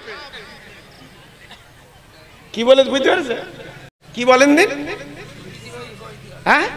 কি বলে বুঝতে পারছে? কি বলেন দিন? হ্যাঁ,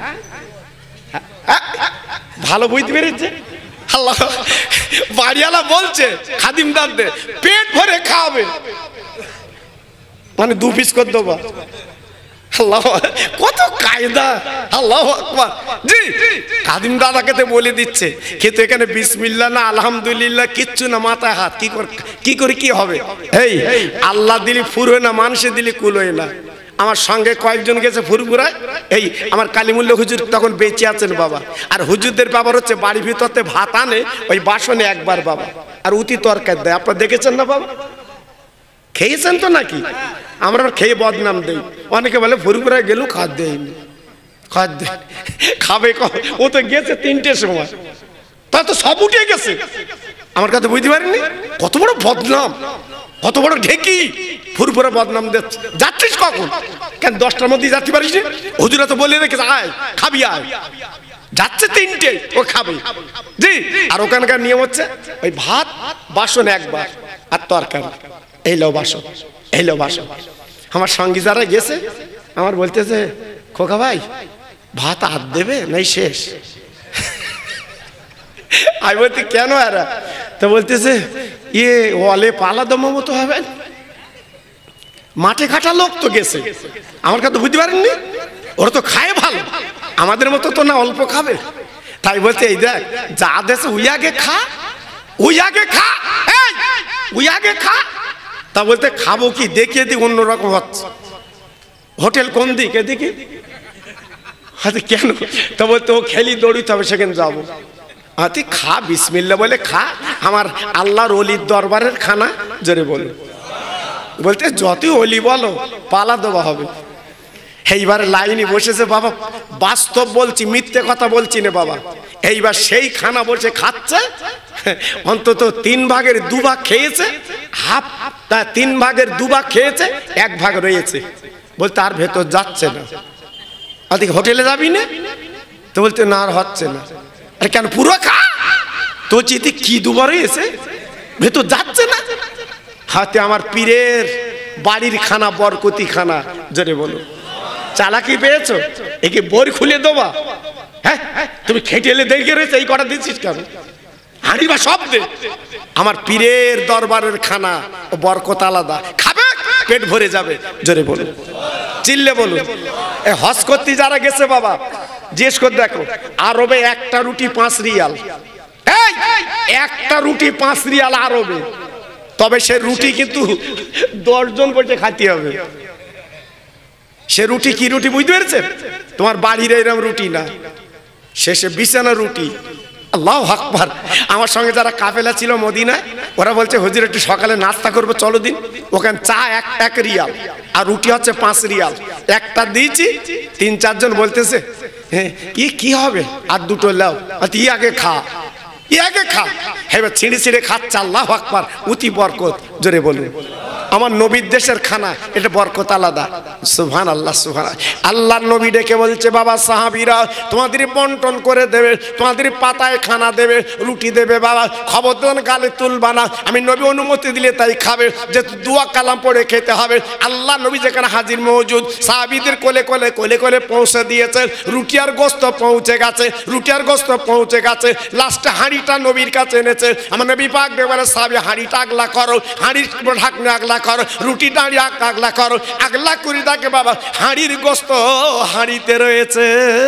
ভালো বুঝতে পেরেছে। আল্লাহ বাড়িওয়ালা বলছে খাদিমদারদের পেট ভরে খাওয়াবে, মানে দু পিস করে দেবো। আল্লাহ, কত কায়দা! আল্লাহ আকবার। জি, খাদিম দাদাকে তো বলে দিচ্ছে, কিন্তু এখানে বিসমিল্লাহ না আলহামদুলিল্লাহ কিচ্ছু না, মাথায় হাত। কি করে কি করে কি হবে? এই আল্লাহ দিলি ফুরোয় না, মানুষে দিলি কুলোয় না। আমার সঙ্গে কয়েকজন গেছে ফুরফুরায়। এই আমার কালিমুল্লাহ হুজুর তখন বেঁচে আছেন বাবা। আর হুজুরদের ব্যাপার হচ্ছে বাড়ির ভিতরতে ভাত আনে ওই বাসনে একবার বাবা, আর উতি তরকারি দেয়। আপনারা দেখেছেন না বাবা? খেয়েছেন তো নাকি? আমরা খেয়ে বদনাম দেই। অনেকে বলে ফুরফুরায় গেলু খাদ দেয়নি, খাদ দে খাবে। ও তো গেছে তিনটের সময়, তা তো সব উঠে গেছে। আমার কাছে বুঝতে পারিনি কত বড় বদনাম, কত বড় ঢেকি। ফুরফুরা বদনাম দিচ্ছে। যাচ্ছিস কখন? কেন দশটার মধ্যে যাচ্ছি পারিস? হুজুরা তো বলে রেখেছে আয় খাবি, আয়। যাচ্ছে তিনটে, ও খাবে। জি, আর ওখানকার নিয়ম হচ্ছে ওই ভাত বাসন একবার, আর তরকারি এই লো বাসন, এই লো বাসন। আমার সঙ্গী যারা গেছে আমার বলতেছে, খোকা ভাই ভাত আর দেবে নাই শেষ? আমি বলতে, কেন? আর তো বলতেছে, ইয়ে ওয়ালে পালা দমা মতো হবে, মাঠে খাটা লোক তো গেছে। আমার কথা বুঝতে পারেননি, ওরা তো খায় ভালো, আমাদের মতো তো না, অল্প খাবে। তাই বলতে, এই দেখ যা দেশে উই আগে খা, উই আগে খা, উই আগে খা। তা বলতে, খাবো কি? দেখিয়ে দিই অন্যরকম হচ্ছে। হোটেল কোন দিক? এদিকে। হাতে কেন? তা বলতে, ও খেলি দৌড়িতে হবে, সেখানে যাবো। হাতে খা, বিসমিল্লাহ বলে খা, আমার আল্লাহর অলির দরবারের খানা। জোরে বলো। বলতে, যতই অলি বলো পালা দেওয়া হবে। এইবার লাইনে বসেছে বাবা, বাস্তব বলছি, মিথ্যে কথা বলছি না বাবা। এইবার সেই খানা বসে খাচ্ছে, অন্তত তিন ভাগের দু ভাগ খেয়েছে, হাফ তা তিন ভাগের দু ভাগ খেয়েছে, এক ভাগ রয়েছে। বলতে, আর ভেতর যাচ্ছে না। আদিকে হোটেলে যাবি না? তো বলতে, না আর হচ্ছে না। আরে কেন? পুরো খা। তো চিতি কি দুবার হয়েছে, ভেতর যাচ্ছে না। হাতে আমার পীরের বাড়ির খানা, বরকতি খানা। জোরে বলো। চালাকি পেয়েছো? একে বই খুলে দেবা? হ্যাঁ, তুমি খেটে এলে দেখে রয়েছে, এই কটা দিচ্ছিস কেন? হাঁড়ি বা সব দে। আমার পীরের দরবারের খানা, বরকত আলাদা, খাবে পেট ভরে যাবে। জোরে বলো, চিল্লে বলো। এ হজ করতে যারা গেছে বাবা, জিজ্ঞেস করে দেখো, আরবে একটা রুটি পাঁচ রিয়াল। এই একটা রুটি পাঁচ রিয়াল আরবে। তবে সে রুটি কিন্তু দশজন বসে খাইতে হবে। সে রুটি কি রুটি বুঝতে পেরেছে? তোমার বাড়ির এরকম রুটি না, শেষে বিছানা রুটি। আল্লাহু আকবার। আমার সঙ্গে যারা কাফেলা ছিল মদিনায়, ওরা বলছে, হুজুর একটু সকালে নাস্তা করবো, চলো দিন। ওখানে চা এক এক রিয়াল, আর রুটি হচ্ছে পাঁচ রিয়াল। একটা দিয়েছি, তিন চারজন বলতেছে, হ্যাঁ ই কি হবে, আর দুটো লাও, ই আগে খা, ই আগে খা। এবার ছিঁড়ে ছিঁড়ে খাচ্ছে। আল্লাহু আকবার, অতি বরকত। জোরে বলুন। আমার নবীর দেশের খানা, এটা বরকত আলাদা। সুবহানাল্লাহ সুবহানাল্লাহ। আল্লাহর নবী ডেকে বলছে, বাবা সাহাবীরা তোমাদের বন্টন করে দেবে, তোমাদের পাতায় খানা দেবে, রুটি দেবে, বাবা খবরদার গালে তুলবা না, আমি নবী অনুমতি দিলে তাই খাবে, যে দোয়া কালাম পড়ে খেতে হবে। আল্লাহ নবী যেখানে হাজির মওজুদ, সাহাবীদের কোলে কোলে কোলে কোলে পৌঁছে দিয়েছে, রুটি আর গোস্ত পৌঁছে গেছে, রুটি আর গোস্ত পৌঁছে গেছে। লাস্টে হাঁড়িটা নবীর কাছে এনেছে। আমার নবী পাক বলে, সাহাবী হাঁড়িটা আগলা করো, হাঁড়ির ঢাকনা আগলা করো, রুটিটা আগলা করো, আগলা করে দেখে বাবা হাঁড়ির গোস্ত হাঁড়িতে রয়েছে।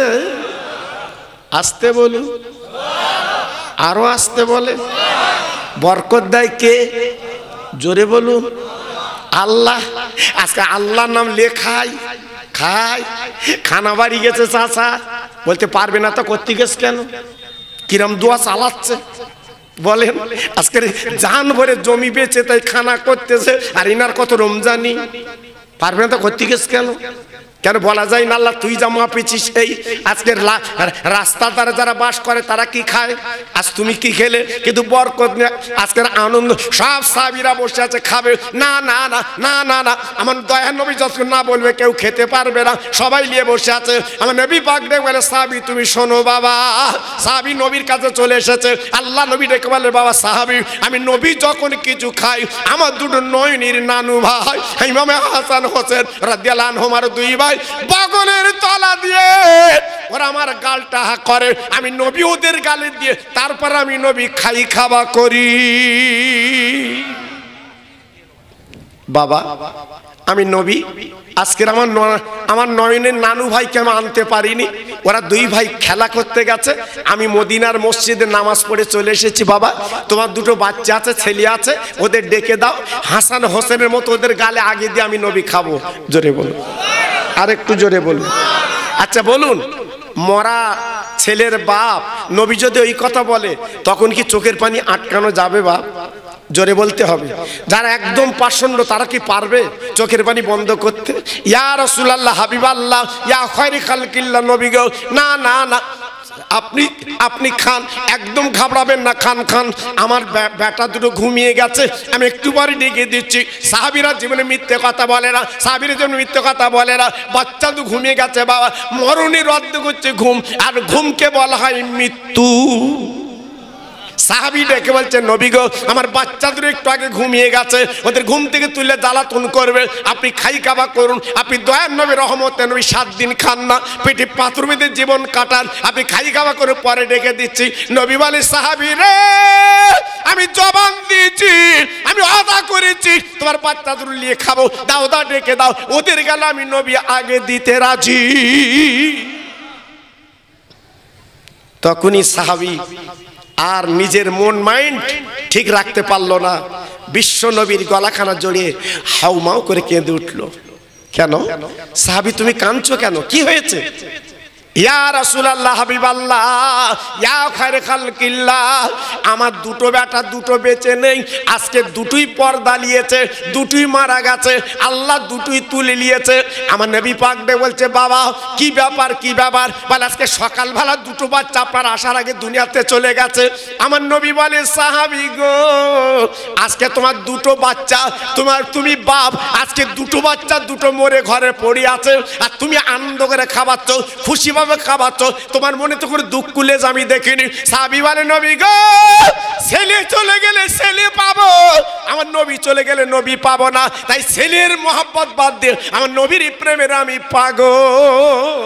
আসতে বলুন, আরো আসতে বলে। বরকত দেয় কে? জোরে বলুন, আল্লাহ। আজকে আল্লাহর নাম লেখাই খাই। খানা বাড়ি গেছে চাচা, বলতে পারবে না তো করতে গেছে কেন? কিরম দোয়া চালাচ্ছে বলেন। আজকে জান ভরে জমি বেচে তাই খানা করতেছে, আর ইনার কত রমজানি, পারবে না তো করতে গেছে কেন? কেন বলা যায় না আল্লাহ তুই যা মাপেছিস এই? আজকের রাস্তার ধারে যারা বাস করে তারা কি খায়, আজ তুমি কি খেলে? কিন্তু বরকত নেই, আজকের আনন্দ। সব সাহাবীরা বসে আছে, খাবে না না না না না না। আমার দয়ার নবী যতক্ষণ না বলবে কেউ খেতে পারবে না, সবাই নিয়ে বসে আছে। আমার নবী পাক ডেকে বলে, সাহাবী তুমি শোনো বাবা। সাহাবী নবীর কাছে চলে এসেছে। আল্লাহ নবী ডেকে বলে, বাবা সাহাবী আমি নবী যখন কিছু খাই, আমার দুটো নয়নির নানু ভাই ইমামে হাসান হোসেন রাদিয়াল্লাহু আনহুমার দুই ভাই বগলের তলা দিয়ে ওরা আমার গালটা করে, আমি নবী ওদের গালে দিয়ে তারপর আমি নবী খাই খাওয়া করি। বাবা আমি নবী আজকের আমার আমার নয়নের নানু ভাইকে আমি আনতে পারিনি, ওরা দুই ভাই খেলা করতে গেছে, আমি মদিনার মসজিদে নামাজ পড়ে চলে এসেছি। বাবা তোমার দুটো বাচ্চা আছে, ছেলে আছে, ওদের ডেকে দাও, হাসান হোসেনের মতো ওদের গালে আগে দিয়ে আমি নবী খাবো। জোরে বলুন, আর একটু জোরে বলুন। আচ্ছা বলুন, মরা ছেলের বাপ নবী যদি ওই কথা বলে তখন কি চোখের পানি আটকানো যাবে? বাপ জোরে বলতে হবে। যারা একদম পাষণ্ড তারা কি পারবে চোখের পানি বন্ধ করতে? ইয়া রাসূলুল্লাহ, হাবিবাল্লাহ, ইয়া খায়রি খালকিল্লাহ, নবী গো না না না, আপনি আপনি খান, একদম ঘাবড়াবেন না, খান খান। আমার বেটা দুটো ঘুমিয়ে গেছে, আমি একটু পরে ডেকে দিচ্ছি। সাহাবীরা জীবনে মিথ্যে কথা বলে না, সাহাবীরা জীবনে মিথ্যে কথা বলে না। বাচ্চা তো ঘুমিয়ে গেছে বাবা, মরণের রদ্দ করছে ঘুম, আর ঘুমকে বলা হয় মৃত্যু। সাহাবী ডেকে বলছে, নবী গো আমার বাচ্চাদের একটু আগে ঘুমিয়ে গেছে, ওদের ঘুম থেকে তুলে জ্বালাতন করবে, আপনি খাই খাওয়া করুন। আপনি দয়ার নবী রহমতের নবী, সাত দিন খান না, পেটে পাথর বেঁধে জীবন কাটান, আপনি খাই খাওয়া করে পরে ডেকে দিচ্ছি। নবী বলে, সাহাবী রে আমি জবান দিয়েছি, আমি ওয়াদা করেছি তোমার বাচ্চাদের নিয়ে খাবো, দাও দাও ডেকে দাও, ওদের গেল আমি নবী আগে দিতে রাজি। তখনই সাহাবী আর নিজের মন মাইন্ড ঠিক রাখতে পারলো না, বিশ্ব নবীর গলাখানা জড়িয়ে হাউমাউ করে কেঁদে উঠলো। কেন সাহাবী তুমি কাঁদছো কেন, কি হয়েছে? ইয়া রাসূলুল্লাহ, হাবিবাল্লাহ, ইয়া খায়রে খালকিল্লাহ, আমার দুটো বেটা দুটো বেঁচে নেই, আজকে দুটোই পর্দা নিয়েছে, দুটোই মারা গেছে, আল্লাহ দুটোই তুলে নিয়েছে। আমার নবী পাক ডে বলছে, বাবা কি ব্যাপার কি ব্যাপার? বলে আজকে সকালবেলা দুটো বাচ্চা আপনার আসার আগে দুনিয়াতে চলে গেছে। আমার নবী বলে, সাহাবী গো আজকে তোমার দুটো বাচ্চা, তোমার তুমি বাপ, আজকে দুটো বাচ্চা দুটো মরে ঘরে পড়ে আছে, আর তুমি আনন্দ করে খাওয়াচ্ছ, খুশি খাবাচ্ছ, তোমার মনে তো করে দুঃখ কুলেজ আমি দেখিনি। সাহাবী বলে, নবী গো ছেলে চলে গেলে ছেলে পাবো, আমার নবী চলে গেলে নবী পাবো না, তাই ছেলের মহব্বত বাদ দিয়ে আমার নবীর প্রেমের আমি পাগল।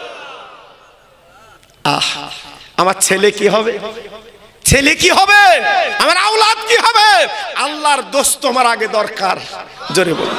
আহ আমার ছেলে কি হবে, ছেলে কি হবে, আমার আওলাদ কি হবে? আল্লাহর দোস্ত আমার আগে দরকার। জোরে বলুন।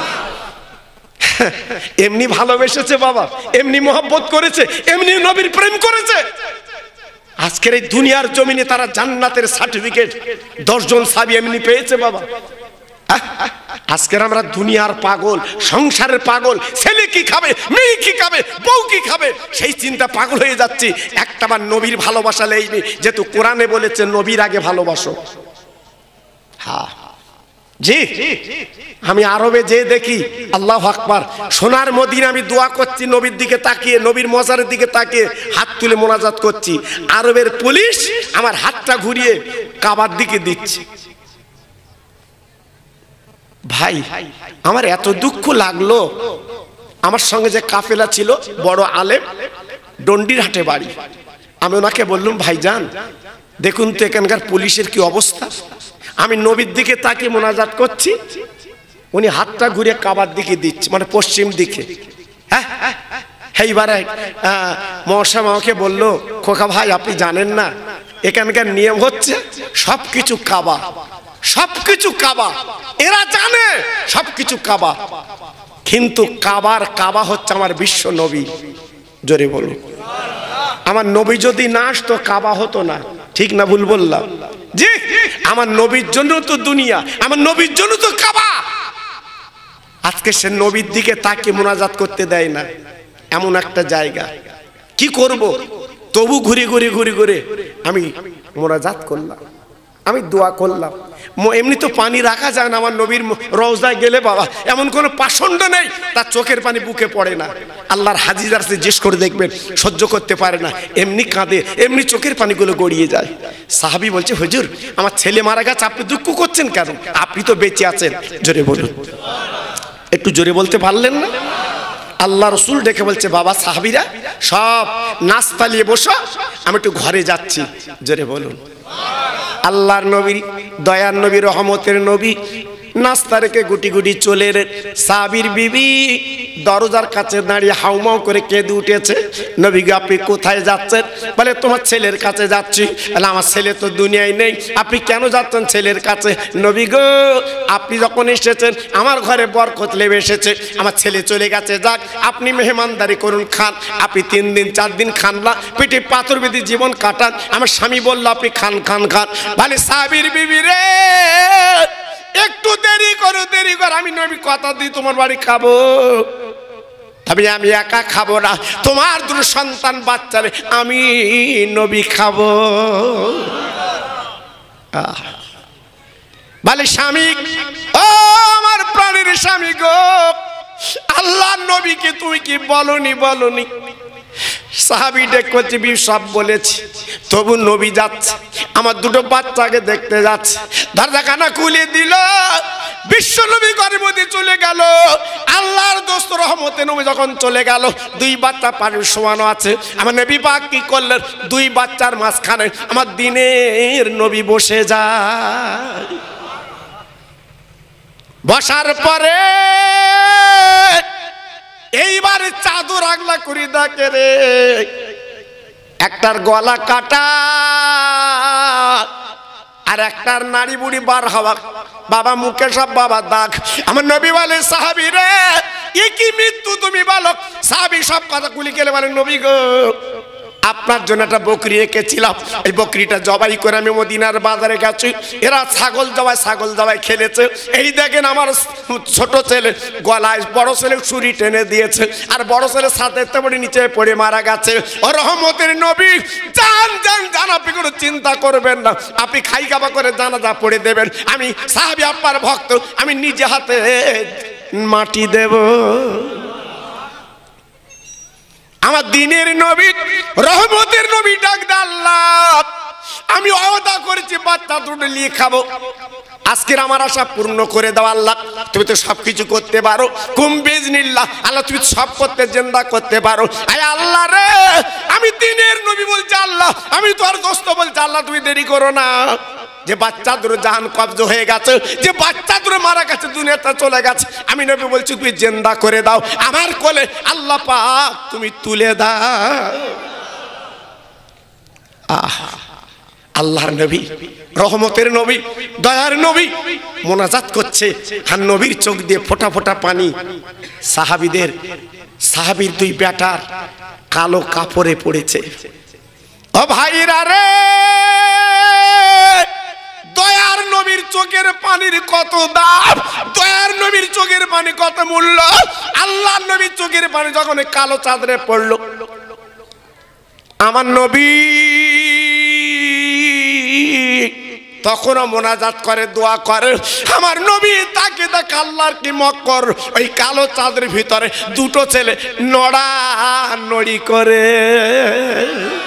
এমনি ভালোবেসেছে বাবা, এমনি মহব্বত করেছে, এমনি নবীর প্রেম করেছে। আজকের এই দুনিয়ার জমিনে তারা জান্নাতের সার্টিফিকেট দশজন সাহাবী এমনি পেয়েছে বাবা। আজকের আমরা দুনিয়ার পাগল, সংসারের পাগল, ছেলে কি খাবে, মেয়ে কি খাবে, বউ কি খাবে, সেই চিন্তা পাগল হয়ে যাচ্ছি। একটাবার নবীর ভালোবাসা লেইনি, যেহেতু কোরআনে বলেছে নবীর আগে ভালোবাসো। হ্যাঁ জি, আমি আরবে যে দেখি আল্লাহু আকবার, সোনার মদিনা, আমি দোয়া করছি নবীর দিকে তাকিয়ে, নবীর মজারের দিকে তাকিয়ে হাত তুলে মোনাজাত করছি, আরবের পুলিশ আমার হাতটা ঘুরিয়ে কাবার দিকে দিচ্ছে। ভাই আমার এত দুঃখ লাগলো, আমার সঙ্গে যে কাফেলা ছিল বড় আলেম, ডন্ডির হাটে বাড়ি। আমি ওনাকে বললাম ভাইজান দেখুন তো এখানকার পুলিশের কি অবস্থা। আমি নবীর দিকে তাকিয়ে মোনাজাত করছি, উনি হাতটা ঘুরে কাবার দিকে দিচ্ছে, মানে পশ্চিম দিকে। হ্যাঁ এইবারে মহাশয় আমাকে বললো খোকা ভাই আপনি জানেন না এখানকার নিয়ম হচ্ছে সবকিছু কাবা, সবকিছু কাবা, এরা জানে সবকিছু কাবা, কিন্তু কাবার কাবা হচ্ছে আমার বিশ্ব নবী। জোরে বলুন, আমার নবী যদি না আসতো কাবা হতো না। ঠিক না ভুল বললাম? জি, আমার নবীর জন্য তো দুনিয়া, আমার নবীর জন্য তো কাবা। আজকে সে নবীর দিকে তাকে মোনাজাত করতে দেয় না, এমন একটা জায়গা। কি করব, তবু ঘুরে ঘুরে ঘুরে ঘুরে আমি মোনাজাত করলাম, আমি দোয়া করলাম। এমনি তো পানি রাখা যায় না, আমার নবীর রওজায় গেলে বাবা এমন কোনো পাষণ্ড নেই তার চোখের পানি বুকে পড়ে না। আল্লাহর হাজির আসতে জিজ্ঞেস করে দেখবেন, সহ্য করতে পারে না, এমনি কাঁদে, এমনি চোখের পানিগুলো গড়িয়ে যায়। সাহাবী বলছে হুজুর আমার ছেলে মারা গেছে, আপনি দুঃখ করছেন কেন? আপনি তো বেঁচে আছেন। জোরে বলুন, একটু জোরে বলতে পারলেন না? আল্লাহ রসুল ডেকে বলছে বাবা সাহাবীরা সব নাস্তা নিয়ে বসো, আমি একটু ঘরে যাচ্ছি। জোরে বলুন। আল্লাহর নবী, দয়ার নবী, রহমতের নবী নাস্তা রেখে গুটি গুটি চলে সাহাবীর বিবি দরজার কাছে দাঁড়িয়ে হাউমাউ করে কেঁদে উঠেছে। নবী গো আপনি কোথায় যাচ্ছেন? বলে তোমার ছেলের কাছে যাচ্ছি। বলে আমার ছেলে তো দুনিয়ায় নেই, আপনি কেন যাচ্ছেন ছেলের কাছে? নবী গো আপনি যখন এসেছেন আমার ঘরে বরকত লেবে এসেছে, আমার ছেলে চলে গেছে, যাক আপনি মেহমানদারি করুন, খান। আপনি তিন দিন চার দিন খান না, পেটে পাথর বেঁধে জীবন কাটান। আমার স্বামী বললো আপনি খান খান খান। বলে সাহাবীর বিবি রে একটু দেরি করো, দেরি করো, আমি নবী কথা দিই তোমার বাড়ি খাবো, তবে আমি একা খাবো না, তোমার দুটো সন্তান বাচ্চারে আমি নবী খাবো। বলে স্বামী, ও আমার প্রাণের স্বামী গো, আল্লাহ নবীকে তুমি কি বলনি বলনি? সাহাবী ডেকে করছে বি সব বলেছি, তবু নবী যাচ্ছে, আমার দুটো বাচ্চাকে দেখতে যাচ্ছে। দরজাখানা খুলে দিল, বিশ্ব নবী ঘরের মধ্যে চলে গেল। আল্লাহর দোস্ত রহমতে নবী যখন চলে গেল, দুই বাচ্চা পানির শোয়ানো আছে। আমার নবী পাক কি করলেন, দুই বাচ্চার মাঝখানে আমার দিনের নবী বসে যায়। বসার পরে এইবারে চাদর আগলা করি দেখে রে একটার গলা কাটা আর একটার নাড়ি বুড়ি বার হওয়া, বাবা মুখে সব বাবা দাগ। আমার নবী বলে সাহাবী রে এ কি মৃত্যু তুমি বলো? সাহাবী সব কথা গুলি গেলে বলে নবী গো আপনার জন্য একটা বকরি রেখেছিলাম, এই বকরিটা জবাই করে আমি মদিনার বাজারে গেছি, এরা ছাগল জবাই ছাগল জবাই খেলেছে। এই দেখেন আমার ছোট ছেলে গলায় বড় ছেলে ছুরি টেনে দিয়েছে, আর বড় ছেলে সাথে পড়ে নিচে পড়ে মারা গেছে। ও রহমতের নবী জান জান জান, আপনি কোনো চিন্তা করবেন না, আপনি খাই খাবা করে জানাজা পড়ে দেবেন, আমি সাহাবী আপনার ভক্ত, আমি নিজে হাতে মাটি দেব। আমার দিনের নবী রহমতের নবী ডাক দে আল্লাহ আমি ওয়াদা করেছি বাচ্চা দুটো নিয়ে খাবো, আজকের আমার আশা পূর্ণ করে দাও আল্লাহ, তুমি তো সবকিছু করতে পারো, কুম বিজনিল্লাহ আল্লাহ তুমি সব করতে জিন্দা করতে পারো। আয় আল্লাহ রে আমি দিনের নবী বলছি আল্লাহ আমি তো আর দোস্ত বলছি আল্লাহ তুমি দেরি করো না, যে বাচ্চা দুটো জাহান কবজ হয়ে গেছে, যে বাচ্চা দুটো মারা গেছে দুনিয়াতে চলে গেছে, আমি নবী বলছি তুমি জিন্দা করে দাও, আমার কোলে আল্লাহ পাক তুমি তুলে দাও। আহ আল্লাহর নবী রহমতের নবী দয়ার নবী মোনাজাত করছে, আর নবীর চোখ দিয়ে ফোঁটা ফোঁটা পানি। সাহাবীদের সাহাবীর দুই বেটার কালো কাপড়ে পড়েছে। ও ভাইরা রে দয়ার নবীর চোখের পানির কত দাম, দয়ার নবীর চোখের পানি কত মূল্য। আল্লাহর নবীর চোখের পানি যখন কালো চাদরে পড়লো, আমার নবী তখনও মোনাজাত করে দোয়া করে। আমার নবী তাকে দেখ আল্লাহর কি মক্কর, ওই কালো চাঁদের ভিতরে দুটো ছেলে নড়া নড়ি করে।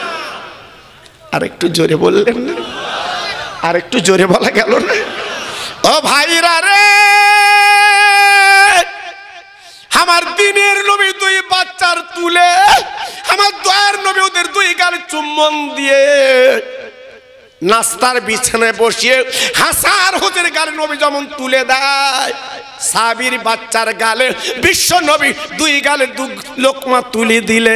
আর একটু জোরে বললেন না, আর একটু জোরে বলা গেল না। ও ভাইরা রে, আমার দিনের নবী দুই বাচ্চার তুলে, আমার দয়ার নবী ওদের দুই গালে চুম্বন দিয়ে নাস্তার বিছানায় বসিয়ে হাসার হোদের গালে নবী যেমন তুলে দেয়, সাবির বাচ্চার গালে বিশ্ব নবী দুই গালে দু লোকমা তুলে দিলে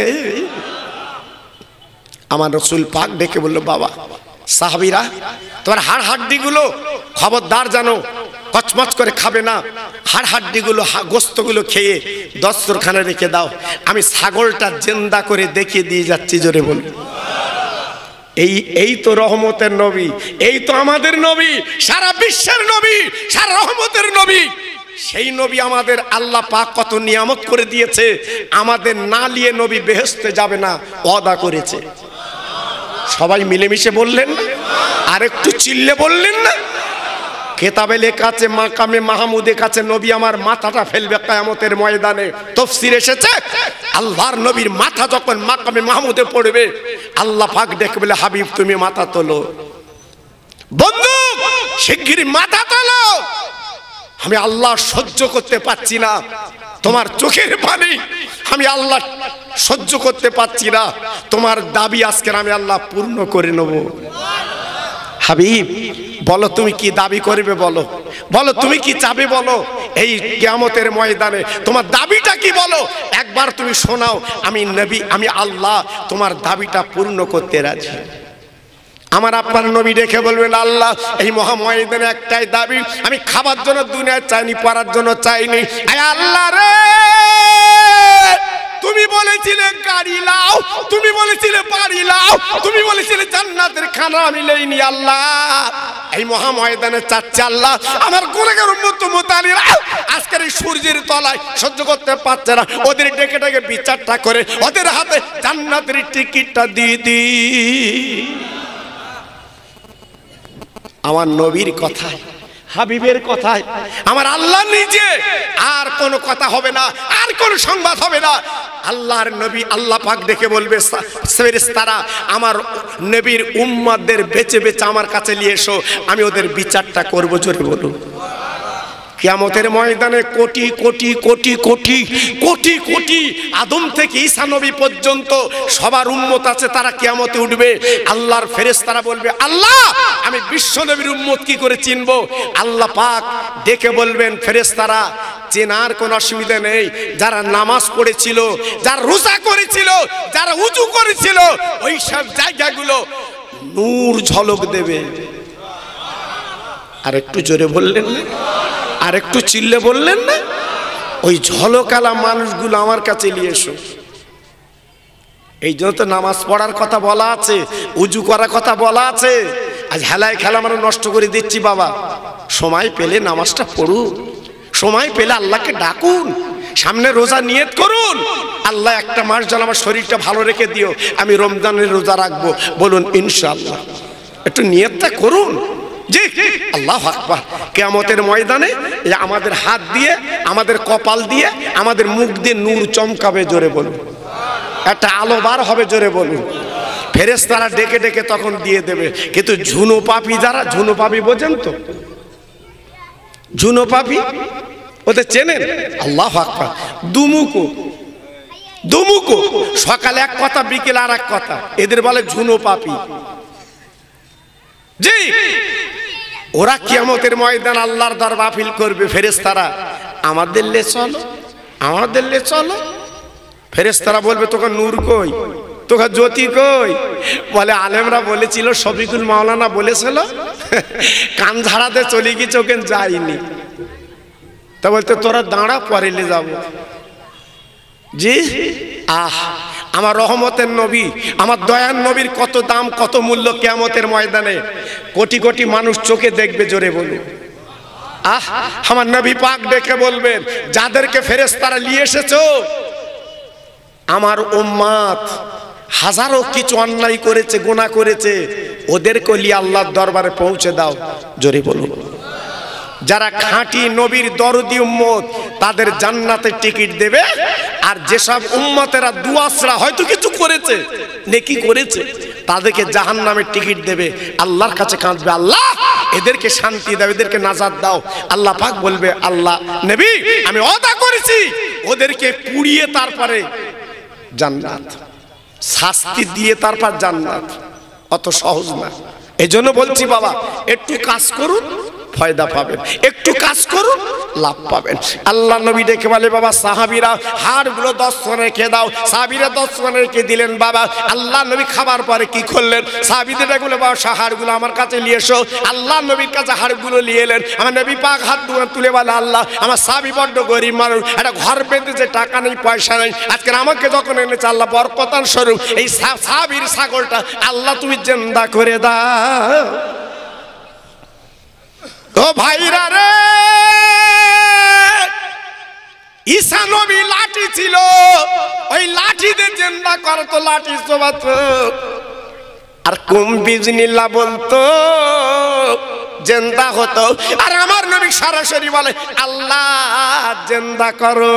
আমার রসুল পাক ডেকে বলল, বাবা সাহাবীরা, তোমার হাড় হাড্ডি গুলো খবরদার জানো কচমচ করে খাবে না, হাড় হাড্ডি গুলো গোস্ত গুলো খেয়ে দস্তরখানে রেখে দাও, আমি ছাগলটা জিন্দা করে দেখিয়ে দিয়ে যাচ্ছি। জোরে বল। এই এই তো রহমতের নবী, এই তো আমাদের নবী, সারা বিশ্বের নবী, সারা রহমতের নবী। সেই নবী আমাদের আল্লাহ পাক কত নিয়ামত করে দিয়েছে, আমাদের না নিয়ে নবী বেহেশতে যাবে না ওয়াদা করেছে। সবাই মিলেমিশে বললেন না? আর একটু চিল্লে বললেন না? কেতাবে লেখা আছে, মাকামে মাহমুদের কাছে নবী আমার মাথাটা ফেলবে কিয়ামতের ময়দানে। তাফসীর এসেছে, আল্লাহর নবীর মাথা যখন মাকামে মাহমুদে পড়বে, আল্লাহ পাক ডেকে বলে, হাবিব তুমি মাথা তোলো, বন্ধু শিগগিরই মাথা তোলো, আমি আল্লাহ সহ্য করতে পারছি না, তোমার চোখের পানি আমি আল্লাহ সহ্য করতে পারছি না, তোমার দাবি আজকে আমি আল্লাহ পূর্ণ করে নেব। হাবিব বলো তুমি কি দাবি করবে, বলো বলো তুমি কি চাবে, বলো এই কিয়ামতের ময়দানে তোমার দাবিটা কি, বলো একবার তুমি শোনাও, আমি নবী আমি আল্লাহ তোমার দাবিটা পূর্ণ করতে রাজি। আমার আপনার নবী দেখে বলবেন, আল্লাহ এই মহা ময়দানে একটাই দাবি, আমি খাবার জন্য দুনিয়ায় চাইনি, পড়ার জন্য চাইনি, আল্লাহ রে তুমি বলেছিলে গাড়ি লাও, তুমি বলেছিলে বাড়ি লাও, তুমি বলেছিলে জান্নাতের খানা আমি লইনি, আল্লাহ এই মহা ময়দানে চাচ্ছে আল্লাহ আমার গুনাহগার উম্মত মুতালিরা আজকের এই সূর্যের তলায় সহ্য করতে পারছে না, ওদের ডেকে ডেকে বিচারটা করে ওদের হাতে জান্নাতের টিকিটটা দিয়ে দি। আমার নবীর কথায়, হাবিবের কথায় আমার আল্লাহ নিজে, আর কোনো কথা হবে না, আর কোনো সংবাদ হবে না। আল্লাহর নবী আল্লাহ পাক দেখে বলবে, ফেরেশতারা আমার নবীর উম্মতদের বেঁচে বেঁচে আমার কাছে নিয়ে এসো, আমি ওদের বিচারটা করবো। জোরে বলুন। কিয়ামতের ময়দানে কোটি কোটি কোটি কোটি কোটি কোটি আদম থেকে ঈসা নবী পর্যন্ত সবার উম্মত আছে, তারা কিয়ামতে উঠবে। আল্লাহর ফেরেশতারা বলবে, আল্লাহ আমি বিশ্ব নবীর উম্মত কি করে চিনবো? আল্লাহ পাক ডেকে বলবেন, ফেরেশতারা চেনার কোনো অসুবিধা নেই, যারা নামাজ পড়েছিল, যারা রোজা করেছিল, যারা উযু করেছিল, ওই সব জায়গাগুলো নূর ঝলক দেবে। আর একটু জোরে বললেন না? আর একটু চিল্লে বললেন না? ওই ঝলকালা মানুষগুলো আমার কাছে নিয়ে এসো। এই জন্য তো নামাজ পড়ার কথা বলা আছে, উজু করার কথা বলা আছে। আজ হেলায় খেলা আমরা নষ্ট করে দিচ্ছি। বাবা সময় পেলে নামাজটা পড়ুন, সময় পেলে আল্লাহকে ডাকুন, সামনে রোজা নিয়ত করুন, আল্লাহ একটা মাস যেন আমার শরীরটা ভালো রেখে দিও, আমি রমজানের রোজা রাখবো, বলুন ইনশাআল্লাহ। একটু নিয়তটা করুন। জি আল্লাহু আকবার। কিয়ামতের ময়দানে আমাদের হাত দিয়ে, আমাদের কপাল দিয়ে, আমাদের মুখ দিয়ে নূর চমকাবে। জোরে বলুন। একটা আলো বার হবে। জোরে বলুন। ফেরেশতারা ডেকে ডেকে তখন দিয়ে দেবে। কিন্তু ঝুনো পাপি যারা, ঝুনো পাপি বোঝেন তো? ঝুনো পাপি ওদের চেনেন? আল্লাহু আকবার। দুমুকো দুমুকো, সকালে এক কথা, বিকেলে আর এক কথা, এদের বলে ঝুনো পাপি। জি ওরা কিয়ামতের ময়দান আল্লাহর দরবার আপিল করবে। ফেরেশতারা আমাদের লে চলো, আমাদের লে চলো। ফেরেশতারা বলবে, তোকে নূর কই, তোকে জ্যোতি কই? বলে আলেমরা বলেছিল, শফিকুল মাওলানা বলেছিল, কান ঝাড়াতে চলে গেছে, ওকে যাইনি। তা বলতে তোরা দাঁড়া, পরে লে যাবো। জি আহ আমার রহমতের নবী, আমার দয়ার নবীর কত দাম, কত মূল্য কিয়ামতের ময়দানে। কোটি কোটি মানুষ চোখে দেখবে। জোরে বলুন। আহ আমার নবী পাক ডেকে বলবেন, যাদেরকে ফেরেশতারা নিয়ে এসেছো, আমার উম্মত হাজারো কিছু অন্যায় করেছে, গুনাহ করেছে, ওদেরকে নিয়ে আল্লাহর দরবারে পৌঁছে দাও। জোরে বলুন। যারা খাঁটি নবীর দরদি উম্মত, তাদের জান্নাতের টিকিট দেবে। আর যেসব উম্মতেরা দুয়াসরা হয়তো কিছু করেছে, নেকি করেছে, তাদেরকে জাহান্নামের টিকিট দেবে, আল্লাহর কাছে কাঁদবে, আল্লাহ এদেরকে শান্তি দাও, এদেরকে নাজাত দাও। আল্লাহ পাক বলবে, আল্লাহ নবী আমি ওয়াদা করেছি ওদেরকে পুড়িয়ে তারপরে জান্নাত, শাস্তি দিয়ে তারপর জান্নাত। অত সহজ না। এজন্য বলছি বাবা একটু কাজ করুন, ফায়দা পাবেন, একটু কাজ করুন, লাভ পাবেন। আল্লাহ নবী ডেকে বলে, বাবা সাহাবীরা হাড়গুলো দশ জন রেখে দাও। সাহাবীরা দশ জন রেখে দিলেন। বাবা আল্লাহ নবী খাবার পরে কি করলেন, সাহাবীদের ডেকে বলে, বাবা হাড়গুলো আমার কাছে নিয়ে এসো। আল্লাহ নবীর কাছে হাড়গুলো নিয়ে এলেন। আমার নবী পাক হাত তুলে বলে, আল্লাহ আমার সাহাবী বড্ড গরিব মানুষ, একটা ঘর বেঁধেছে, টাকা নেই, পয়সা নেই, আজকে আমাকে যখন এনেছে আল্লাহ বরকতার স্বরূপ এই সাহাবীর ছাগলটা আল্লাহ তুমি জিন্দা করে দাও। ও ভাইরা রে, ঈসা নবী লাঠি ছিল, ওই লাঠিতে জিন্দা করতো, লাঠি চোবাত। আর কুম বিজনিল্লাহ বলতো, জিন্দা হতো। আর আমার নবী সরাসরি বলে, আল্লাহ জিন্দা করো।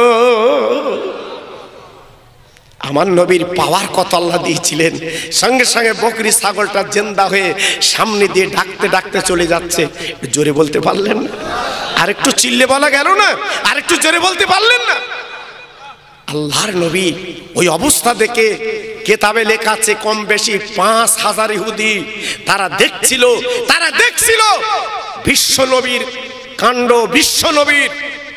আমার নবীর পাওয়ার কত আল্লাহ দিয়েছিলেন। সঙ্গে সঙ্গে বকরি ছাগলটা জিন্দা হয়ে সামনে দিয়ে ডাকতে ডাকতে চলে যাচ্ছে। জোরে বলতে পারলেন না? আর একটু চিল্লে বলা গেল না? আর একটু জোরে বলতে পারলেন না? আল্লাহর নবী ওই অবস্থা দেখে কিতাবে লেখা আছে কম বেশি পাঁচ হাজার ইহুদি তারা দেখছিল, তারা দেখছিল বিশ্ব নবীর কাণ্ড, বিশ্ব নবীর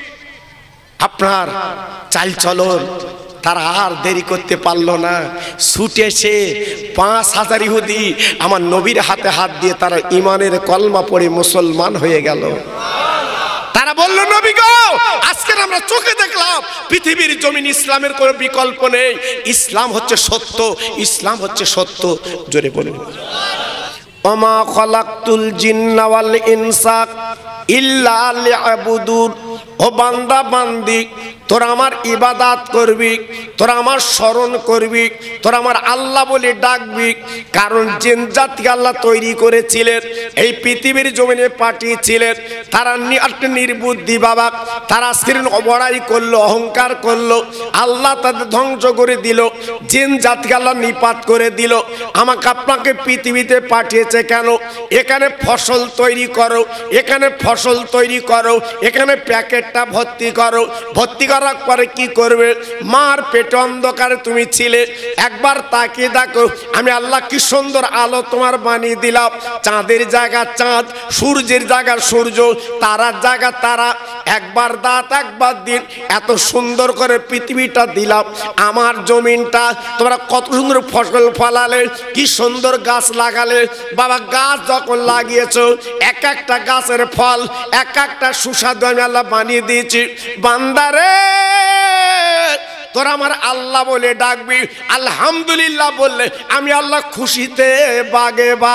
আপনার চাল চলন। তারা আর দেরি করতে পারলো না, ছুটে এসে পাঁচ হাজার ইহুদি আমার নবীর হাতে হাত দিয়ে তারা ইমানের কলমা পড়ে মুসলমান হয়ে গেল। তারা বলল, নবী গো আজকে আমরা চোখে দেখলাম পৃথিবীর জমিন ইসলামের কোনো বিকল্প নেই, ইসলাম হচ্ছে সত্য, ইসলাম হচ্ছে সত্য। জোরে বলুন, ওমা খালাকতুল জিন্না ওয়াল ইনসা ইল্লা লিয়াবুদুন। ও বান্দা বান্দি, তোরা আমার ইবাদত করবি, তোরা আমার স্মরণ করবি, তোরা আমার আল্লাহ বলে ডাকবি। কারণ জিন জাতিকে আল্লাহ তৈরি করেছিলেন, এই পৃথিবীর জমিনে পাঠিয়েছিলেন। তারা নির্বুদ্ধি বাবা, তারা শ্রীন অবড়াই করলো, অহংকার করলো, আল্লাহ তাদের ধ্বংস করে দিল, জিন জাতিকে আল্লাহ নিপাত করে দিল। আমাকে আপনাকে পৃথিবীতে পাঠিয়েছে কেন? এখানে ফসল তৈরি করো, এখানে ফসল তৈরি করো, এখানে প্যাকেটটা ভর্তি করো। ভর্তি করার পরে কি করবে? মার পেটে অন্ধকারে তুমি ছিলে, একবার তাকিয়ে দেখো আমি আল্লাহ কি সুন্দর আলো তোমার বানিয়ে দিলাম। চাঁদের জায়গা চাঁদ, সূর্যের জায়গা সূর্য, তারার জায়গা তারা। একবার দাঁত একবার দিন এত সুন্দর করে পৃথিবীটা দিলাম। আমার জমিনটা তোমরা কত সুন্দর ফসল ফলালে, কি সুন্দর গাছ লাগালে। বাবা গাছ যখন লাগিয়েছো, এক একটা গাছের ফল এক একটা সুস্বাদু আমি আল্লাহ বানিয়ে দিয়েছি। বান্দারে তোরা আমার আল্লাহ বলে ডাকবি, আলহামদুলিল্লাহ বললে আমি আল্লাহ খুশিতে বাগে বা।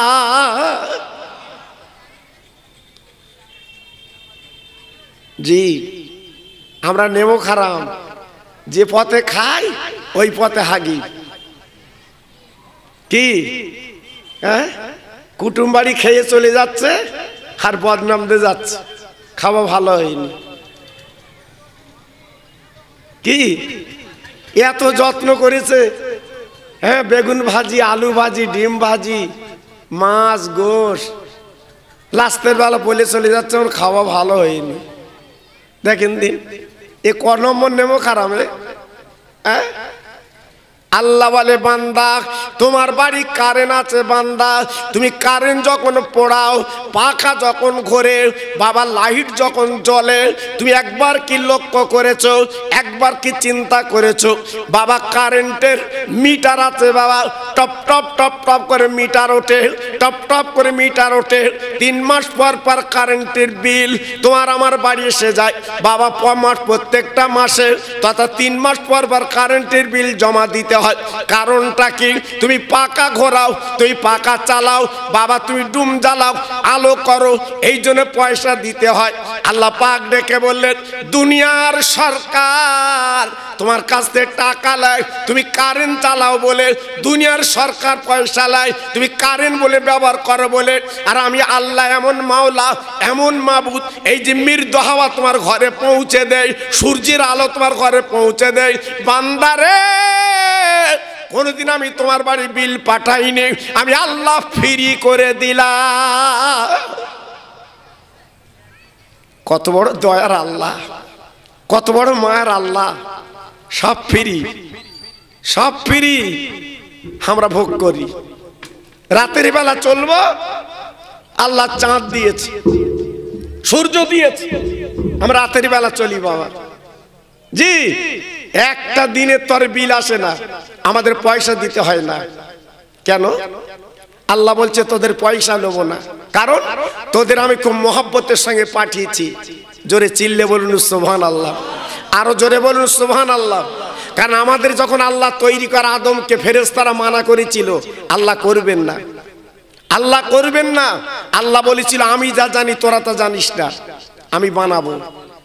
জি আমরা নেমো খারাম, যে পথে খাই ওই পথে হাগি। কি হ্যাঁ, কুটুম বাড়ি খেয়ে চলে যাচ্ছে আর বদনাম দিয়ে যাচ্ছে, খাওয়া ভালো হয়নি। কি এত যত্ন করেছে, হ্যাঁ বেগুন ভাজি, আলু ভাজি, ডিম ভাজি, মাছ গোশ, লাস্টের বেলা বলে চলে যাচ্ছে ওর খাওয়া ভালো হয়নি। দেখেন দিন এ ক নম্বর নেমো খারামে। হ্যাঁ আল্লাহ বলে, বান্দা তোমার বাড়ি কারেন্ট আছে, বান্দা তুমি কারেন্ট যখন পোড়াও, পাখা যখন ঘোরে, বাবা লাইট যখন জ্বলে, তুমি একবার কি লক্ষ্য করেছো, একবার কি চিন্তা করেছো? বাবা কারেন্টের মিটার আছে বাবা, টপ টপ টপ টপ করে মিটার ওঠে, টপ টপ করে মিটার ওঠে। তিন মাস পর পর কারেন্টের বিল তোমার আমার বাড়ি এসে যায় বাবা। মাস প্রত্যেকটা মাসে তথা তিন মাস পর পর কারেন্টের বিল জমা দিতে হয়। কারণটা কি? তুমি পাকা ঘোরাও, তুমি পাকা চালাও বাবা, তুমি ডুম জ্বালাও, আলো করো, এই জন্য পয়সা দিতে হয়। আল্লাহ পাক ডেকে বললেন, দুনিয়ার সরকার তোমার কাছ থেকে টাকা নেয়, তুমি কারেন্ট চালাও বলে দুনিয়ার সরকার পয়সা নেয়, তুমি কারেন্ট বলে ব্যবহার করো বলে। আর আমি আল্লাহ এমন মাওলা, এমন মাবুদ, এই যে মৃদু হাওয়া তোমার ঘরে পৌঁছে দেয়, সূর্যের আলো তোমার ঘরে পৌঁছে দেয়। বান্দারে কোনোদিন আমি তোমার বাড়ি বিল পাঠাইনি, আমি আল্লাহ ফ্রি করে দিলাম। কত বড় দয়ার আল্লাহ, কত বড় মায়ের আল্লাহ। সব ফ্রি, সব ফ্রি আমরা ভোগ করি। রাতের বেলা চলবো, আল্লাহ চাঁদ দিয়েছে, সূর্য দিয়েছে, আমরা রাতের বেলা চলি বাবা। জি, একটা দিনের তোর বিল আসে না, আমাদের পয়সা দিতে হয় না। কেন? আল্লাহ বলছে তোদের পয়সা নেব না, কারণ তোদের আমি খুব মহব্বতের সঙ্গে পাঠিয়েছি। জোরে চিল্লে বলুন সুবহানাল্লাহ, আরো জোরে বলুন সুবহানাল্লাহ। কারণ আমাদের যখন আল্লাহ তৈরি করা আদমকে ফেরেশতারা মানা করেছিল, আল্লাহ করবেন না, আল্লাহ করবেন না। আল্লাহ বলেছিল আমি যা জানি তোরা তা জানিস না, আমি বানাবো।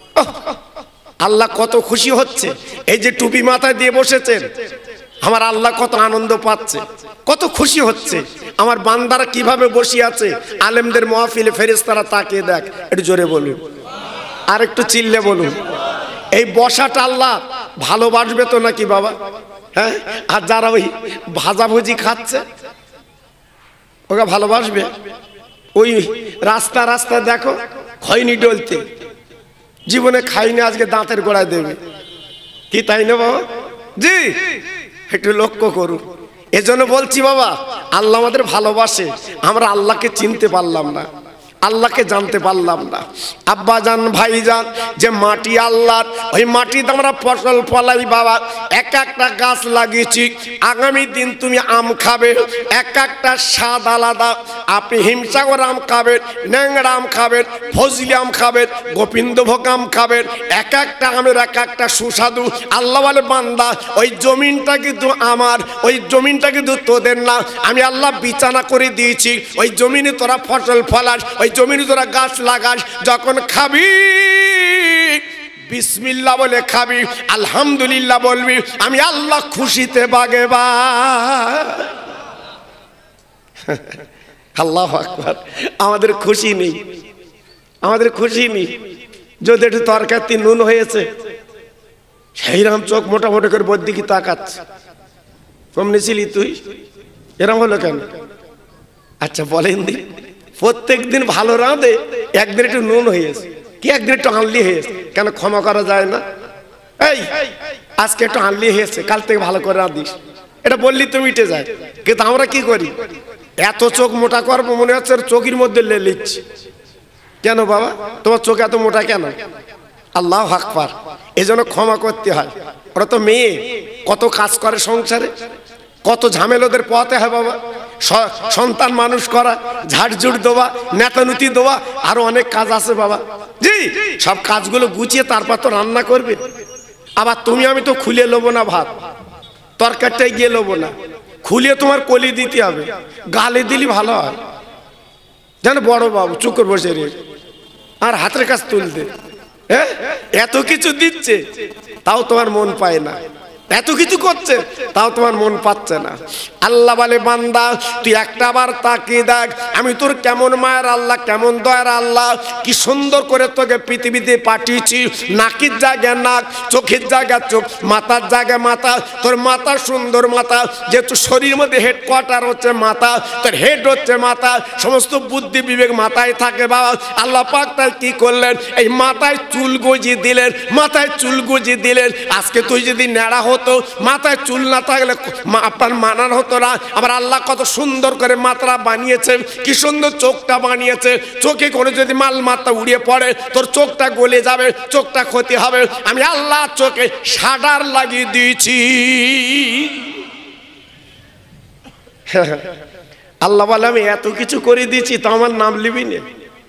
আল্লাহ কত খুশি হচ্ছে। এই যে টুপি মাথায় দিয়ে বসেছেন, আমার আল্লাহ কত আনন্দ পাচ্ছে, কত খুশি হচ্ছে। আমার বান্দারা কিভাবে বসে আছে, আলেমদের মাহফিলে ফেরেশতারা তাকিয়ে দেখ। একটু জোরে বলুন, আর একটু চিল্লে বলুন। এই বসাটা আল্লাহ ভালোবাসবে তো নাকি বাবা? হ্যাঁ, আর যারা ওই ভাজাভুজি খাচ্ছে ওকে ভালোবাসবে? ওই রাস্তা রাস্তা দেখো খৈনি ডলতে, জীবনে খাইনি, আজকে দাঁতের গোড়ায় দেবে কি, তাই না বাবা? জি, একটু লক্ষ্য করুন। এজন্য বলছি বাবা, আল্লাহ আমাদের ভালোবাসে, আমরা আল্লাহকে চিনতে পারলাম না, আল্লাহকে জানতে পারলাম না। আব্বা জান, ভাই জান, যে মাটি আল্লাহর, ওই মাটিতে আমরা ফসল ফলাই বাবা। এক একটা গাছ লাগিয়েছি, আগামী দিন তুমি আম খাবে, এক একটা স্বাদ আলাদা। আপনি হিমসাগর আম খাবেন, ন্যাংরা আম খাবেন, ফজলি আম খাবেন, গোবিন্দভোগ আম খাবেন, এক একটা আমের এক একটা সুস্বাদু। আল্লাহ বলে বান্দা, ওই জমিনটা কিন্তু আমার, ওই জমিনটা কিন্তু তোদের না, আমি আল্লাহ বিছানা করে দিয়েছি। ওই জমিনে তোরা ফসল ফলাস, ওই জমিনে তোরা গাছ লাগাস, যখন খাবি বিসমিল্লাহ বলে খাবি, আলহামদুলিল্লাহ বলবি, আমি আল্লাহ খুশিতে বাগেবা। আল্লাহু আকবার। আমাদের খুশি নেই, আমাদের খুশি নেই। যদি একটু তরকারি নুন হয়েছে, সেইরাম চোখ মোটামুটি করে বোর দিকে তাকাচ্ছে, কমনি ছিলি তুই, এরম হলো কেন? আচ্ছা বলেন দিন, প্রত্যেক দিন ভালো রাঁধে, একদিন একটু নুন হয়েছে কি, একদিন একটু আনলি হয়েছে, কেন ক্ষমা করা যায় না? এই আজকে একটু আনলি হয়েছে, কাল থেকে ভালো করে রাঁধিস, এটা বললি তো মিটে যায়। কিন্তু আমরা কি করি, এত চোখ মোটা করবো, মনে হচ্ছে চোখের মধ্যে লে লিচ্ছি। কেন বাবা, তোমার চোখ এত মোটা কেন? আল্লাহু আকবার। এই জন্য ক্ষমা করতে হয়। ওরা তো মেয়ে, কত কাজ করে সংসারে, কত ঝামেলাদের পথে হয় বাবা। সন্তান মানুষ করা, ঝাড়ঝুড় দেওয়া, নেতানুতি দেওয়া, আরো অনেক কাজ আছে বাবা। জি, সব কাজগুলো গুছিয়ে তারপর তো রান্না করবে। আবার তুমি আমি তো খুলে নেবো না ভাত, তরকারিটাই গিয়ে নেবো না, খুলে তোমার কলি দিতে হবে, গালে দিলি ভালো হয়। জানো বড় বাবু চুকর বসে রে, আর হাতের কাজ তুলতে, হ্যাঁ এত কিছু দিচ্ছে তাও তোমার মন পায় না, এত কিছু করছে তাও তোমার মন পাচ্ছে না। আল্লাহ বলে বান্দা তুই একটা বার তাকিয়ে দেখ, আমি তোর কেমন মায়ের আল্লাহ, কেমন দয়ার আল্লাহ, কি সুন্দর করে তোকে পৃথিবীতে পাঠিয়েছি। নাকের জায়গায় নাক, চোখের জায়গায় চোখ, মাথার জায়গায় মাথা। তোর মাথা সুন্দর মাথা, যেহেতু শরীর মধ্যে হেড কোয়ার্টার হচ্ছে মাথা, তোর হেড হচ্ছে মাথা, সমস্ত বুদ্ধি বিবেক মাথায় থাকে বাবা। আল্লাহ পাক তাই কি করলেন, এই মাথায় চুল গজিয়ে দিলেন, মাথায় চুল গজিয়ে দিলেন। আজকে তুই যদি ন্যাড়া হতো, মাথায় চুল না থাকলে আপনার মানার হতো না। আবার আল্লাহ কত সুন্দর করে মাথা বানিয়েছে, কি সুন্দর চোখটা বানিয়েছে। চোখে করে যদি মাল মাথা উড়িয়ে পড়ে, তোর চোখটা গলে যাবে, চোখটা ক্ষতি হবে। আমি আল্লাহ চোখে শাটার লাগিয়ে দিয়েছি। আল্লাহ বলে আমি এত কিছু করে দিয়েছি, তো আমার নাম লিবি না?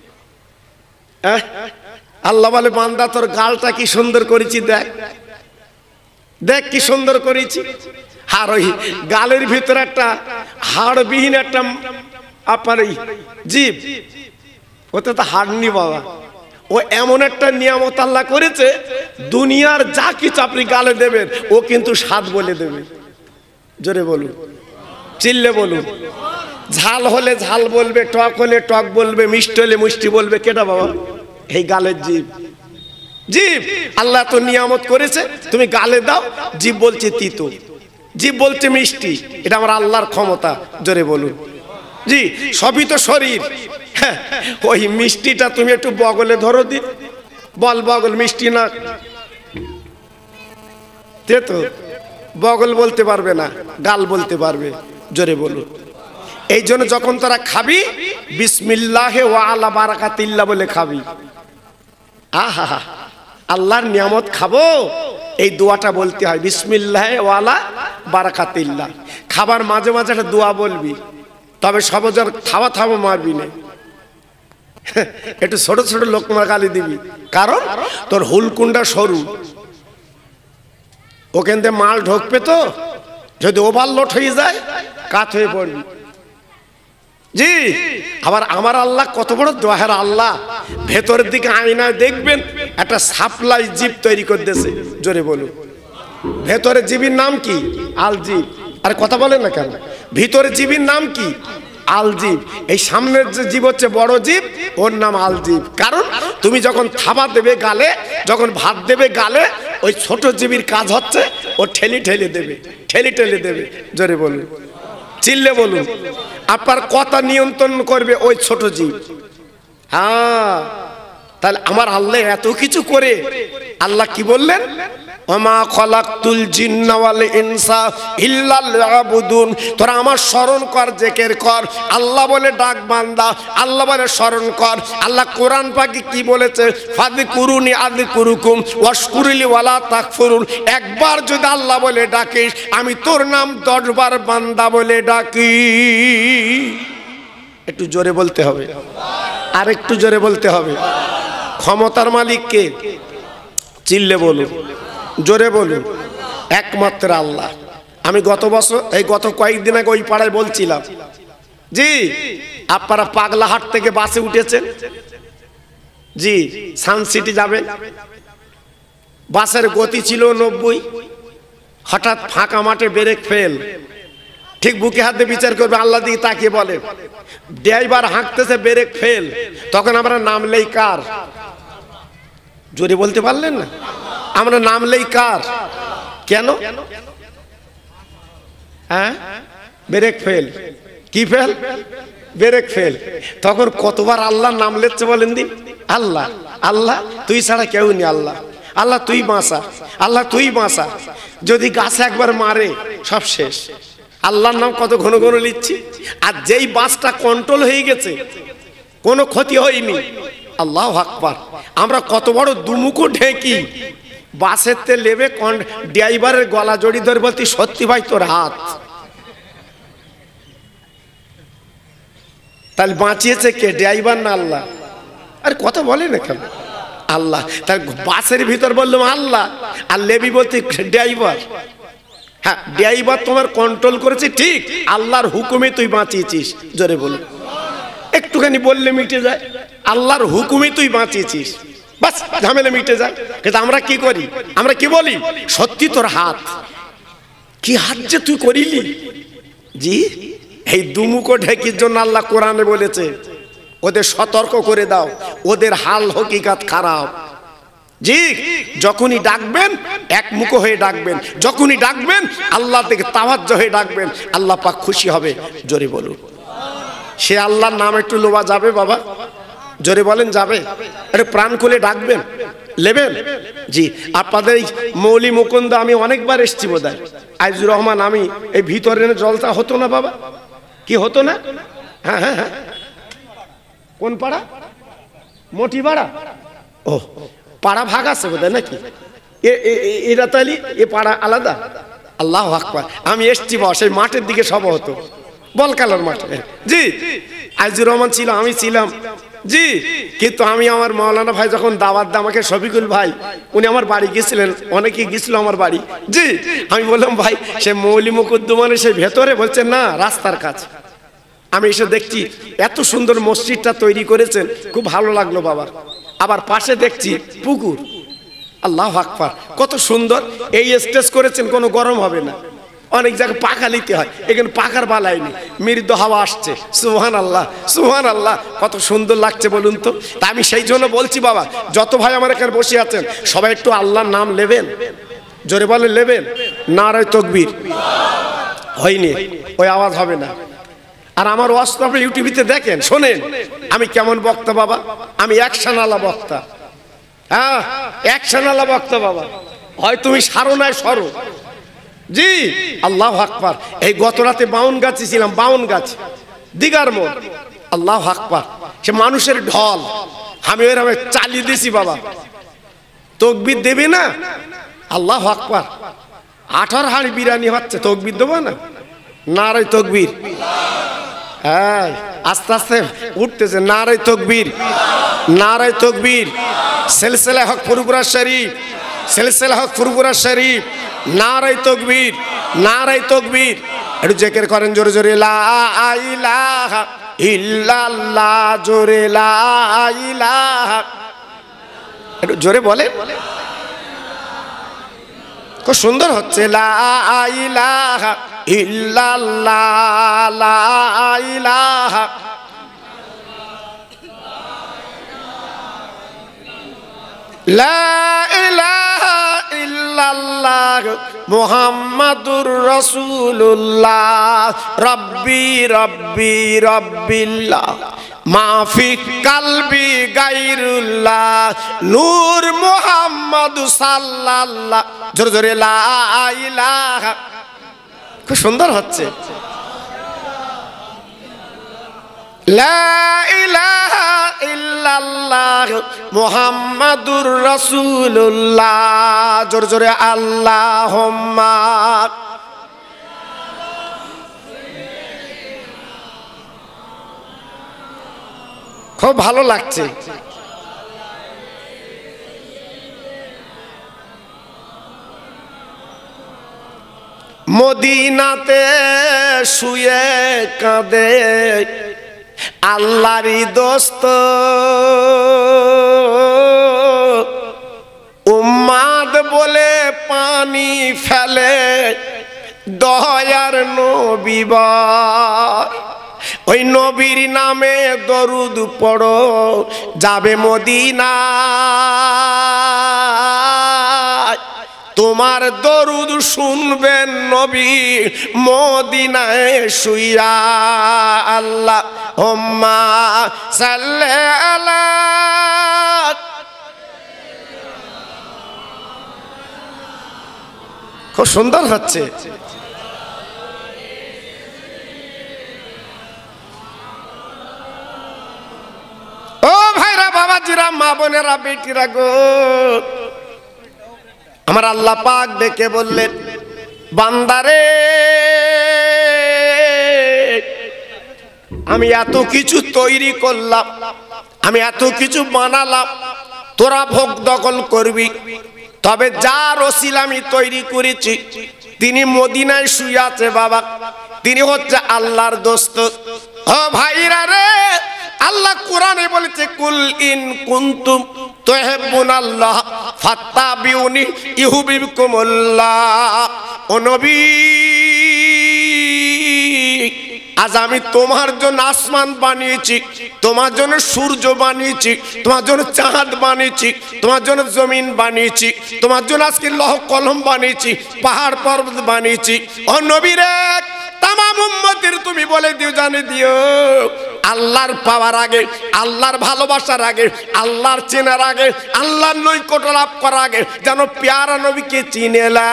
আল্লাহ বলে বান্দা তোর গালটা কি সুন্দর করেছি, দেখ দেখ কি সুন্দর করেছি। আর ওই গালের ভিতরে একটা হাড়বিহীন একটা আপনার জীব, ওতে তো হাড় নি বাবা। ও এমন একটা নিয়ামত আল্লাহ করেছে, দুনিয়ার যা কিছু আপনি গালে দেবেন ও কিন্তু স্বাদ বলে দেবে। জোরে বলুন, চিল্লে বলুন। ঝাল হলে ঝাল বলবে, টক হলে টক বলবে, মিষ্টি হলে মিষ্টি বলবে। কেটা বাবা? এই গালের জীব। জীব আল্লাহ তো নিয়ামত করেছে, তুমি গালে দাও, জীব বলছে তিতো। জীব বলছে মিষ্টি, এটা আমার আল্লাহর ক্ষমতা। জোরে বলুন। জি, সবই তো শরীর। হ্যাঁ, ওই মিষ্টিটা তুমি একটু বগলে ধরো দি, বল বগল মিষ্টি না, তো বগল বলতে পারবে না, গাল বলতে পারবে। জোরে বলুন। এই জন্য যখন তোরা খাবি বিসমিল্লাহে ওয়া আলা বারাকাতিল্লাহ বলে খাবি। আহা, আল্লাহর নিয়ামত খাবো, এই দোয়াটা বলতে হয়, বিসমিল্লাহে ওয়া আলা বারাকাতিল্লাহ। খাবার মাঝে মাঝে একটা দোয়া বলবি, তবে সবজন খাওয়া থামো মারবি না, একটু ছোট ছোট লোকমা গালি দিবি, কারণ তোর হুলকুন্ডা সরু, ওখান থেকে মাল ঢোকবে, তো যদি ওভারলোড হয়ে যায় কাত হয়ে পড়বি। জি, আবার আমার আল্লাহ কত বড় দয়ার আল্লাহ, ভেতরের দিকে আয়নায় দেখবেন একটা সাপ্লাই জিপ তৈরি করে দিয়েছে। জোরে বলুন। ভেতরে জীবের নাম কি? আল জীব। আরে কথা বলেন না কেন? ভিতরে জীবের নাম কি? আল জীব। এই সামনের যে জীব হচ্ছে বড় জীব, ওর নাম আল জীব। কারণ তুমি যখন থাবা দেবে গালে, যখন ভাত দেবে গালে, ওই ছোট জীবের কাজ হচ্ছে ও ঠেলি ঠেলি দেবে, ঠেলি ঠেলি দেবে। জোরে বলুন, চিল্লে বলুন। আপনার কথা নিয়ন্ত্রণ করবে ওই ছোট জীব। হ্যাঁ, তাহলে আমার আল্লাহ এত কিছু করে, আল্লাহ কি বললেন? ওমা খলাকতুল জিন্না ওয়াল ইনসা ইল্লা লিয়াবুদুন। তোরা আমার স্মরণ কর, জিকির কর, আল্লাহ বলে ডাক বান্দা, আল্লাহ বলে স্মরণ কর। আল্লাহ কোরআন পাকে কি বলেছে? ফাযকুরুনি আযকুরুকুম ওয়াশকুরুলি ওয়ালা তাকফুরুন। একবার যদি আল্লাহ বলে ডাকিস, আমি তোর নাম দশবার বান্দা বলে ডাকি। একটু জোরে বলতে হবে, আর একটু জোরে বলতে হবে। ক্ষমতার মালিক কে? চিল্লে বলুন, জোরে বলুন। একমাত্র আল্লাহ। আমি গত বছর, এই গত কয়েকদিন আগে ওই পাড়ায় বলছিলাম, জি আপনারা পাগলাহাট থেকে বাসে উঠেছেন, জি সানসিটি যাবেন, বাসের গতি ছিল নব্বই, হঠাৎ ফাঁকা মাঠে ব্রেক ফেল, ঠিক বুকে হাতে বিচার করবে, আল্লাহ দিকে তাকিয়ে বলে, ড্রাইভার হাঁকতেছে, ব্রেক ফেল। তখন আমরা নামলেই কার? জোরে বলতে পারলেন না? আমরা নামলেই কার? কেন? হ্যাঁ, ব্রেক ফেল। কি ফেল? Brake fail. তখন কতবার আল্লাহ নাম লেচ্ছে বলেন দিন? আল্লাহ, আল্লাহ তুই ছাড়া কেউ নেই, আল্লাহ, আল্লাহ তুই বাঁচা, আল্লাহ তুই বাঁচা। যদি গাছে একবার মারে সব শেষ। আল্লাহর নাম কত ঘন ঘন লিখছি, আর যেই বাসটা কন্ট্রোল হয়ে গেছে, কোনো ক্ষতি হয়নি। আল্লাহু আকবার। আমরা কত বড় দুমুখো ঢেকি, বাসের তে লেবে ড্রাইভারের গলা জড়ি ধরে বলতি, সত্যি ভাই তোর হাত। তাহলে বাঁচিয়েছে কে? ড্রাইভার না আল্লাহ? আরে কথা বলে না কেন? আল্লাহ। তার বাসের ভিতর বললাম আল্লাহ, আর লেবি বলতে ড্রাইভার। হ্যাঁ, ড্রাইভার তোমার কন্ট্রোল করেছে ঠিক, আল্লাহর হুকুমে তুই বাঁচিয়েছিস। জোরে বলুন। একটুখানি বললে মিটে যায়, আল্লাহর হুকুমে তুই বাঁচিয়েছিস, বাস ঝামেলা মিটে যায়। কিন্তু আমরা কি করি? আমরা কি বলি? সত্যি তোর হাত। কি হাত যে তুই করিলি? জি, এই দুমুখো ঢেকির জন্য আল্লাহ কোরআনে বলেছে, ওদের সতর্ক করে দাও, ওদের হাল হকিকত খারাপ। জি, যখনই ডাকবেন এক মুখো হয়ে ডাকবেন, যখনই ডাকবেন আল্লাহ থেকে তাওয়াজ্জুহ হয়ে ডাকবেন, আল্লাহ পাক খুশি হবে। জোরে বলুন। সে আল্লাহর নাম একটু লোবা যাবে বাবা? জোরে বলেন যাবে? একটু প্রাণ খুলে ডাকবেন, নেবেন। জি, আপনাদের এই মৌলি মুকুন্দ আমি অনেকবার এসছি বোধহয়, আইজুর রহমান, আমি এই ভিতরে জলসা হতো না বাবা? কি হতো না? হ্যাঁ হ্যাঁ হ্যাঁ। কোন পাড়া? মোটি পাড়া। ও, পাড়া ভাগ আছে বোধহয় নাকি? এরা তাহলে এ পাড়া আলাদা? আল্লাহু আকবার। আমি এসছি বা সেই মাঠের দিকে সব হতো, বলকালার মাঠে। জি, আইজুর রহমান ছিল, আমি ছিলাম। জি, কিন্তু আমি আমার মাওলানা ভাই যখন দাওয়াত দেয় আমাকে, শফিকুল ভাই, উনি আমার বাড়ি গেছিলেন, অনেকে গেছিল আমার বাড়ি। জি, আমি বললাম ভাই সে মৌলি মুকুদ্দমানে সে ভেতরে, বলছেন না রাস্তার কাছে। আমি এসে দেখছি এত সুন্দর মসজিদটা তৈরি করেছেন, খুব ভালো লাগলো বাবা। আবার পাশে দেখছি পুকুর। আল্লাহু আকবার, কত সুন্দর। এই স্টেজ করেছেন, কোনো গরম হবে না। অনেক জায়গায় পাখা নিতে হয়, এখানে পাখার বালাই নেই, মৃদু হাওয়া আসছে। সুবহানাল্লাহ, সুবহানাল্লাহ, কত সুন্দর লাগছে বলুন তো। তা আমি সেই জন্য বলছি বাবা, যত ভাই আমার এখানে বসে আছেন সবাই একটু আল্লাহর নাম নেবেন। জোরে বলে নেবেন। নারায়ে তাকবীর। হয়নি, ওই আওয়াজ হবে না। আর আমার ওয়াজ তো আপনি ইউটিউবে দেখেন, শোনেন আমি কেমন বক্তা বাবা। আমি অ্যাকশনালা বক্তা, হ্যাঁ অ্যাকশনালা বক্তা বাবা। হয় তুমি সারো নাই সরো। জি আল্লাহু আকবার। এই গত রাতে বাউন গাছে ছিলাম, বাউন গাছ দিগার মোড়। আল্লাহু আকবার। সে মানুষের ঢল, আমি ওইরকম চালিয়ে দিয়েছি বাবা। তকবির দেবে না? আল্লাহু আকবার। আঠারো হাড়ি বিরিয়ানি হচ্ছে, তকবির দেবো না? নারে তকবির। হ্যাঁ আস্তে আস্তে উঠতেছে, নারে তকবির, নারে তকবির। সিলসিলা হক ফুরফুরা শরীফ, সিলসিলা হক ফুরফুরা শরীফ। নারে তকবির, নারে তকবির। একটু জিকির করেন জোরে জোরে, লা ইলাহা ইল্লাল্লাহ, জোরে লা ইলাহা। একটু জোরে বলেন, খুব সুন্দর হচ্ছে। লা ইলাহা ইল্লাল্লাহ, লা ইলাহা। লা ইলাহা ইল্লাল্লাহ মুহাম্মাদুর রাসূলুল্লাহ, রব্বি রব্বি রব্বিল্লাহ, মাফি কালবি গায়রুল্লাহ, নূর মুহাম্মদ সাল্লাল্লাহ। জোরে জোরে লা ইলাহা। খুব সুন্দর হচ্ছে। লা ইলাহা ইল্লাল্লাহ মুহাম্মাদুর রাসূলুল্লাহ। জোরে জোরে আল্লাহুম্মা। খুব ভালো লাগছে। মদিনাতে শুয়ে কাঁদে আল্লাহরই দোস্ত, উম্মাদ বলে পানি ফেলে দয়ার নবী বর। ওই নবীর নামে দরুদ পড়ো, যাবে মদিনা। তোমার দরুদ শুনবেন নবী মদিনায় শুইয়া। আল্লাহুম্মা সাল্লি আলা। খুব সুন্দর হচ্ছে। ও ভাইরা, বাবাজিরা, মা বোনেরা, বেটিরা গো, আমার আল্লাহ পাক ডেকে বললেন, বান্দারে আমি এত কিছু তৈরি করলাম, আমি এত কিছু বানালাম, তোরা ভোগ দখল করবি। তবে যার ওসিলা আমি তৈরি করেছি তিনি মদিনায় শুয়ে আছে বাবা, তিনি হচ্ছে আল্লাহর দোস্ত। ও ভাইরা রে, আল্লাহ কোরআনে বলেছে, কুল ইন কুনতুম তুহিব্বুনাল্লাহ ফাত্তাবিউনি ইউহিব্বুকুমুল্লাহ। ও নবী, আজ আমি তোমার জন্য আসমান বানিয়েছি, তোমার জন্য সূর্য বানিয়েছি, তোমার জন্য চাঁদ বানিয়েছি, তোমার জন্য জমিন বানিয়েছি, তোমার জন্য আজকে লৌহ কলম বানিয়েছি, পাহাড় পর্বত বানিয়েছি। ও নবী রে, তামাম উম্মতের তুমি বলে দিও, জানে দিও, আল্লাহর পাওয়ার আগে, আল্লাহর ভালোবাসার আগে, আল্লাহর চেনার আগে, আল্লাহর নৈকট্য লাভ করার আগে যেন প্যারা নবীকে চিনে না।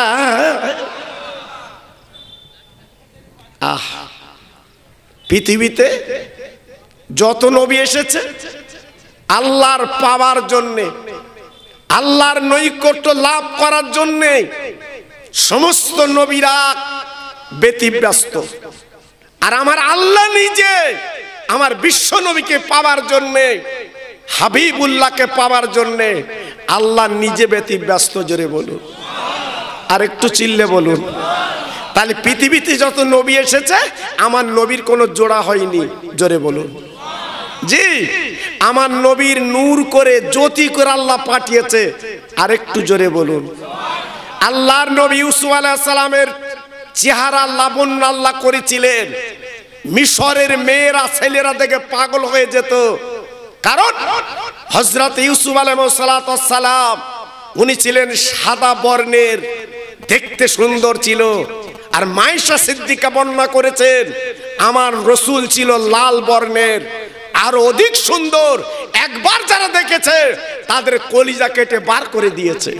আহ, পৃথিবীতে যত নবী এসেছে আল্লাহর পাওয়ার জন্যে, আল্লাহর নৈকট্য লাভ করার জন্যে সমস্ত নবীরা ব্যতিব্যস্ত। আর আমার আল্লাহ নিজে আমার বিশ্ব নবীকে পাওয়ার জন্যে, হাবিবুল্লাহকে পাওয়ার জন্যে আল্লাহ নিজে ব্যতিব্যস্ত। জোরে বলুন, আর একটু চিল্লে বলুন। তাহলে পৃথিবীতে যত নবী এসেছে আমার নবীর কোনো জোড়া হয়নি। জোরে বলুন। জি, আমার নবীর নূর করে, জ্যোতি করে আল্লাহ পাঠিয়েছে। আর একটু জোরে বলুন। আল্লাহর নবী ইউসুফ আলাইহিস সালামের চেহারা লাবণ্য আল্লাহ করেছিলেন, মিশরের মেয়েরা ছেলেরা দেখে পাগল হয়ে যেত। কারণ হযরত ইউসুফ আলাইহিস সালাম উনি ছিলেন সাদা বর্ণের, দেখতে সুন্দর ছিল। আর মায়েশা সিদ্দিকা বর্ণনা করেছেন আমার রাসূল ছিল লাল বর্ণের, আর অধিক সুন্দর। একবার যারা দেখেছে তাদের কলিজা কেটে বার করে দিয়েছে।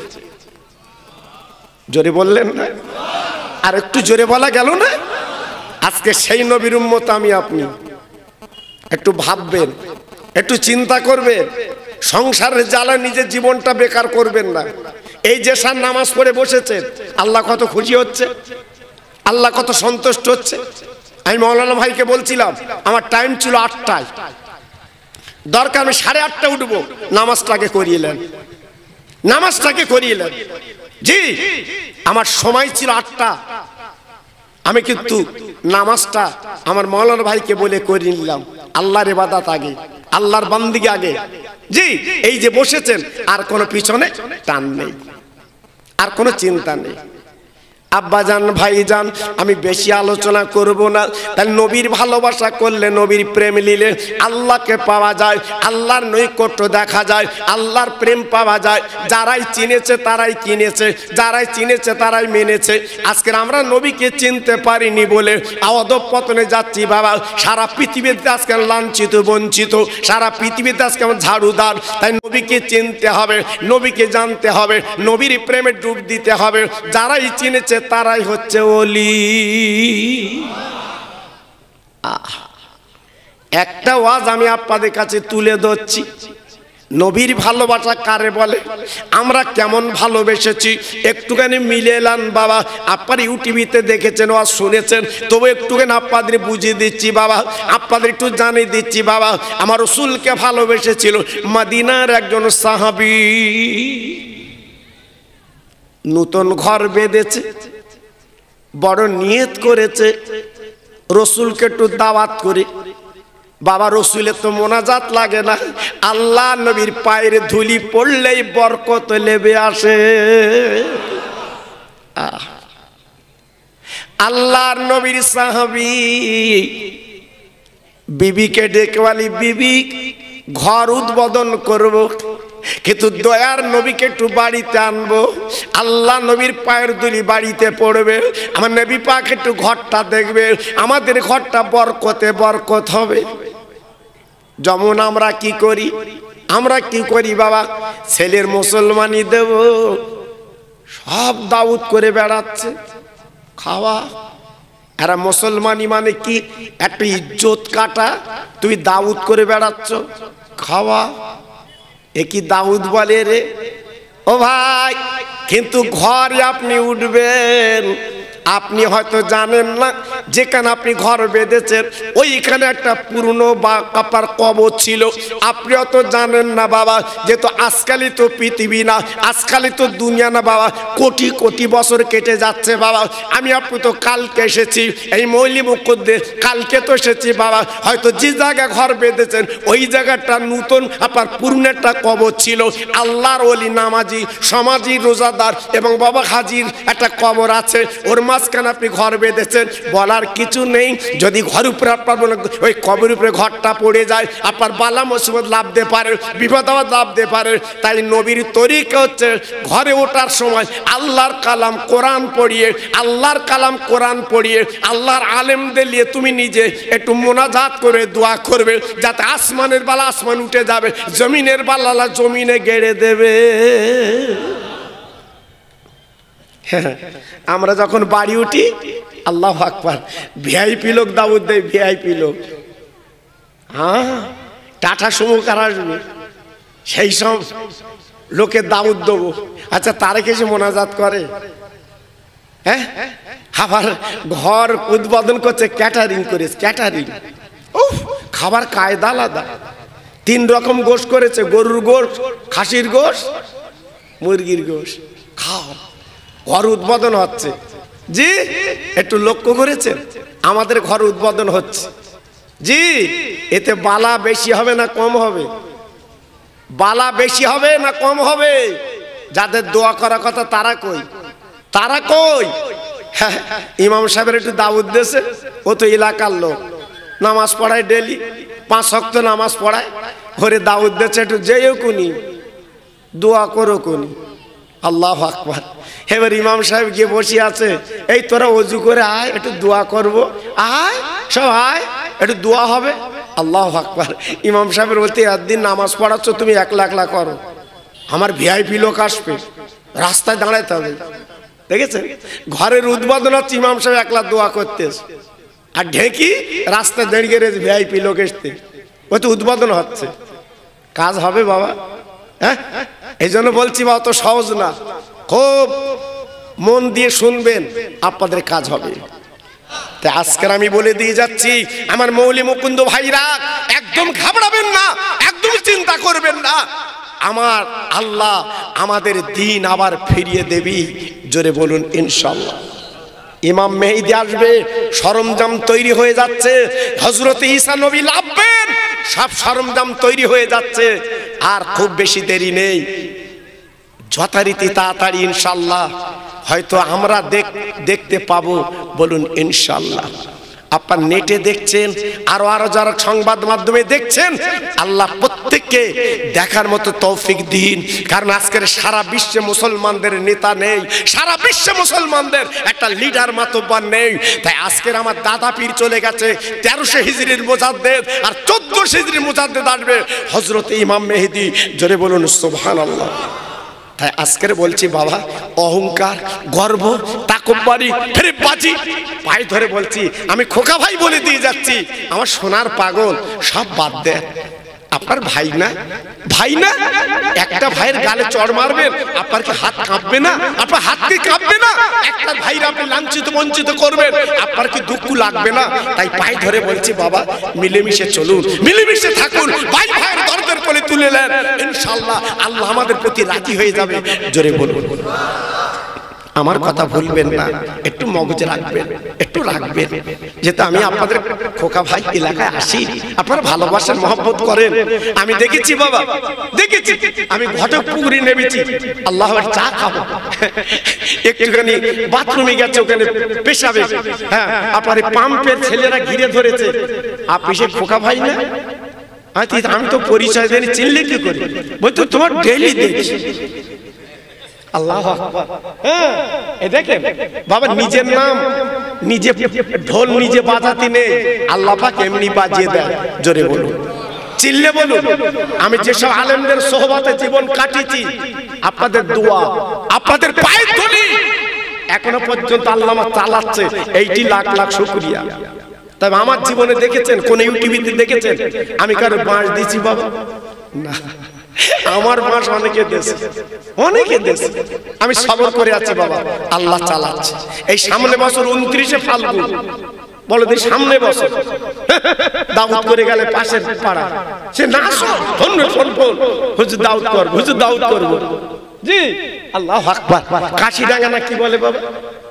জোরে বললেন না? আর একটু জোরে বলা গেল না? আজকে সেই নবীর উম্মত আমি আপনি। একটু ভাববেন, একটু চিন্তা করবেন, সংসারের জ্বালা নিজের জীবনটা বেকার করবেন না। এই যে সার নামাজ পড়ে বসেছেন, আল্লাহ কত খুশি হচ্ছে, আল্লাহ কত সন্তুষ্ট হচ্ছে। আমি মৌলানা ভাইকে বলছিলাম আমার টাইম ছিল আটটায়, দরকার আমি সাড়ে আটটা উঠবো, নামাজটাকে করিয়েলেন, নামাজটাকে করিয়েলেন। জি, আমার সময় ছিল আটটা, আমি কিন্তু নামাজটা আমার মৌলানা ভাইকে বলে করে নিলাম। আল্লাহর ইবাদত আগে, আল্লাহর বান্দিগি আগে। জি, এই যে বসেছেন, আর কোনো পিছনে টান নেই, আর কোনো চিন্তা নেই। আব্বাজান ভাইজান, আমি বেশি আলোচনা করব না। তাই নবীর ভালোবাসা করলে, নবীর প্রেম নিলে আল্লাহকে পাওয়া যায়, আল্লাহর নৈকট্য দেখা যায়, আল্লাহর প্রেম পাওয়া যায়। যারাই চিনেছে তারাই কিনেছে, যারাই চিনেছে তারাই মেনেছে। আজকের আমরা নবীকে চিনতে পারিনি বলে অধঃপতনে যাচ্ছি বাবা। সারা পৃথিবীতে আজকে লাঞ্ছিত বঞ্চিত, সারা পৃথিবীতে আজকে আমার ঝাড়ুদার। তাই নবীকে চিনতে হবে, নবীকে জানতে হবে, নবীর প্রেমে ডুব দিতে হবে। যারাই চিনেছে তারাই হচ্ছে ওলি। একটা ওয়াজ আমি আপনাদের কাছে তুলে ধরছি, নবীর ভালোবাসা কারে বলে, আমরা কেমন ভালোবেসেছি একটুখানি মিলে এলাম বাবা। আপনার ইউটিভিতে দেখেছেন, ওয়াজ শুনেছেন, তবু একটুখানি আপনাদের বুঝিয়ে দিচ্ছি বাবা, আপনাদের একটু জানিয়ে দিচ্ছি বাবা। আমার রাসূলকে ভালোবেসেছিল মদিনার একজন সাহাবী। নতুন ঘর বেঁধেছে, বড় নিয়ত করেছে রাসূলকে একটু দাওয়াত করে। বাবা, রাসূলের তো মোনাজাত লাগে না, আল্লাহ নবীর পায়ের ধুলি পড়লেই বরকত লেবে আসে। আল্লাহর নবীর সাহাবী বিবিকে ডেকে বলি, বিবি ঘর উদ্বোধন করব, কিন্তু দয়ার নবীকে একটু বাড়িতে আনবো, আল্লাহ নবীর পায়ের ধুলি বাড়িতে পড়বে, আমার নবী পাক একটু ঘরটা দেখবে, আমাদের ঘরটা বরকতে বরকত হবে। যেমন আমরা কি করি, আমরা কি করি বাবা, ছেলের মুসলমানি দেব, সব দাউদ করে বেড়াচ্ছে, খাওয়া। এরা মুসলমানি মানে কি, একটা ইজ্জত কাটা, তুই দাউদ করে বেড়াচ্ছ, খাওয়া। এ কি দাউদ বলে রে? ও ভাই, কিন্তু ঘরে আপনি উঠবেন, আপনি হয়তো জানেন না, যেখানে আপনি ঘর বেঁধেছেন ওইখানে একটা পুরনো বা কাপার কবর ছিল। আপনি অত জানেন না বাবা, যেহেতু আজকালই তো পৃথিবী না, আজকালই তো দুনিয়া না বাবা, কোটি কোটি বছর কেটে যাচ্ছে বাবা। আমি আপনি তো কালকে এসেছি, এই মৌলি মুকুদ্দে কালকে তো এসেছি বাবা। হয়তো যে জায়গায় ঘর বেঁধেছেন ওই জায়গাটা নতুন আপনার পুরনো একটা কবর ছিল। আল্লাহর ওলি নামাজি সমাজি রোজাদার এবং বাবা হাজির একটা কবর আছে, ওর মাঝখানে আপনি ঘর বেঁধেছেন, বলার কিছু নেই। যদি ঘর উপরে আপনার ওই কবর উপরে ঘরটা পড়ে যায়, আপনার বালা মুসিবত লাভতে পারে, বিপদ আপদ লাভতে পারে। তাই নবীর তরিকা হচ্ছে ঘরে ওঠার সময় আল্লাহর কালাম কোরআন পড়িয়ে, আল্লাহর কালাম কোরআন পড়িয়ে, আল্লাহর আলেমদের নিয়ে তুমি নিজে একটু মোনাজাত করে দোয়া করবে, যাতে আসমানের বালা আসমান উঠে যাবে, জমিনের বালা জমিনে গেড়ে দেবে। আমরা যখন বাড়ি উঠি, আল্লাহু আকবার, ভিআইপি লোক দাউদ দেয়, ভিআইপি লোক। হ্যাঁ, টাটা সুমো কার আসবে, সেই সব লোকে দাউদ দেবো। আচ্ছা, তারে কেসে মোনাজাত করে? হ্যাঁ, আবার ঘর উদ্বোধন করছে, ক্যাটারিং করে, ক্যাটারিং। ও খাবার কায়দা আলাদা, তিন রকম গোশ করেছে, গরুর গোশ, খাসির গোশ, মুরগির গোশ। খাও, ঘর উদ্বোধন হচ্ছে। জি, একটু লক্ষ্য করেছেন, আমাদের ঘর উদ্বোধন হচ্ছে। জি, এতে বালা বেশি হবে না কম হবে? বালা বেশি হবে না কম হবে? যাদের দোয়া করার কথা তারা কই, তারা কই? ইমাম সাহেবের একটু দাউদ দেশে, ও তো এলাকার লোক, নামাজ পড়ায় ডেলি, পাঁচ ওয়াক্ত নামাজ পড়ায়, ওরে দাউদ দেশে একটু যেও কুনি, দোয়া করো কুনি। আল্লাহু আকবার। এবার ইমাম সাহেব গিয়ে বসে আছে, এই তোরা অজু করে আয়, একটু দোয়া করব, আয় সব আয়, একটু দোয়া হবে। আল্লাহু আকবার। ইমাম সাহেবের বলতে, একদিন নামাজ পড়াচ্ছ তুমি একলা একলা করো, আমার ভিআইপি লোক আসবে, রাস্তায় দাঁড়াইতে হবে। দেখেছেন, ঘরের উদ্বোধন হচ্ছে, ইমাম সাহেব একলা দোয়া করতেছে, আর ঢেকি রাস্তায় দাঁড়িয়ে রয়েছে ভিআইপি লোক এসতে, ওই তো উদ্বোধন হচ্ছে। কাজ হবে বাবা? হ্যাঁ, এই জন্য বলছি বাবা, তো সহজ না, খুব মন দিয়ে শুনবেন, আপনাদের কাজ হবে। তাই আজকের আমি বলে দিয়ে যাচ্ছি, আমার মৌলি মুকুন্দ ভাইরা, একদম ঘাবড়াবেন না, একদম চিন্তা করবেন না। আমার আল্লাহ আমাদের দিন আবার ফিরিয়ে দেবি, জোরে বলুন ইনশাআল্লাহ। ইমাম মেহেদী আসবে, সরঞ্জাম তৈরি হয়ে যাচ্ছে, হযরত ঈসা নবী লাভবেন, সব সরঞ্জাম তৈরি হয়ে যাচ্ছে, আর খুব বেশি দেরি নেই, যথারীতি তাড়াতাড়ি ইনশাআল্লাহ হয়তো আমরা দেখতে পাবো, বলুন ইনশাআল্লাহ। আপনার নেটে দেখছেন, আরো আরো যারা সংবাদ মাধ্যমে দেখছেন, আল্লাহ প্রত্যেককে দেখার মতো তৌফিক দিন। কারণ আজকের সারা বিশ্বে মুসলমানদের নেতা নেই, সারা বিশ্বে মুসলমানদের একটা লিডার মাতব্বর নেই। তাই আজকের আমার দাদা পীর চলে গেছে, তেরোশো হিজরির মুজাদ্দেদ, আর চোদ্দশো হিজরির মুজাদ্দেদ আসবে হযরত ইমাম মেহেদী, জোরে বলুন সুবহানাল্লাহ। তাই আজকের বলছি বাবা, অহংকার, গর্ব, তাকব্বুরি, ফেরেববাজি, পায়ে ধরে বলছি, আমি খোকা ভাই বলে দিয়ে যাচ্ছি, আমার সোনার পাগল, সব বাদ দেন। আপনার ভাই না, ভাই না, একটা ভাইয়ের গালে চড় মারবেন, আপনার কি হাত কাঁপবে না? আপনার হাত কি কাঁপবে না? একটা ভাইয়ের আপনি লাঞ্ছিত বঞ্চিত করবেন, আপনার কি দুঃখ লাগবে না? তাই পায়ে ধরে বলছি বাবা, মিলেমিশে চলুন, মিলেমিশে থাকুন, ভাই ভাইয়ের দরদের কোলে তুলে নেন, ইনশাআল্লাহ আল্লাহ আমাদের প্রতি রাজি হয়ে যাবে, জোরে বলুন। আমার কথা ভুলবেন না, একটু মগজে রাখবেন, একটু রাখবেন, যেহেতু আমি আপনাদের খোকা ভাই, এলাকায় আসি, আপনারা ভালোবাসার মহব্বত করেন। আমি দেখেছি বাবা, দেখেছি, আমি ঘটক পুকুরি নেমেছি, আল্লাহর চা খাবো, একটুখানি বাথরুমে গেছে, ওখানে পেশাবে, হ্যাঁ, আপনার পাম্পের ছেলেরা ঘিরে ধরেছে, আপনি সে খোকা ভাই না? আমি তো পরিচয় দেনি, চিনলে কি করি? বলতো তোমার ডেইলি দেখছি। আল্লাহ আকবার। হ্যাঁ, এই দেখেন বাবা, নিজের নাম নিজে, ঢোল নিজে বাজাতে নেই, আল্লাহ পাক এমনি বাজিয়ে দেয়, জোরে বলুন, চিল্লে বলুন। আমি যেসব আলেমদের সোহবতে জীবন কাটিয়েছি, আপনাদের দোয়া, আপনাদের পায়ের ধুলি এখনো পর্যন্ত আল্লাহ আমার চালাচ্ছে, এইটি লাখ লাখ শুকরিয়া। তবে আমার জীবনে দেখেছেন, কোন ইউটিউবিতে দেখেছেন আমি কারো বাঁশ দিয়েছি বাবা? না, আমার বাঁশ অনেকে দেশে, অনেকে দেশে, আমি সবর করে আছি বাবা, আল্লাহ চালাচ্ছে। এই সামনে বছর উনত্রিশে ফাল্গুন, বলো দিন, সামনে বছর দাউদ করে গেলে পাশের পাড়া, সে না ধন্য ফোন, হুজুর দাউদ করবো, হুজুর দাউদ করবো, জি আল্লাহু আকবার। কাশিডাঙ্গা না কি বলে বাবা?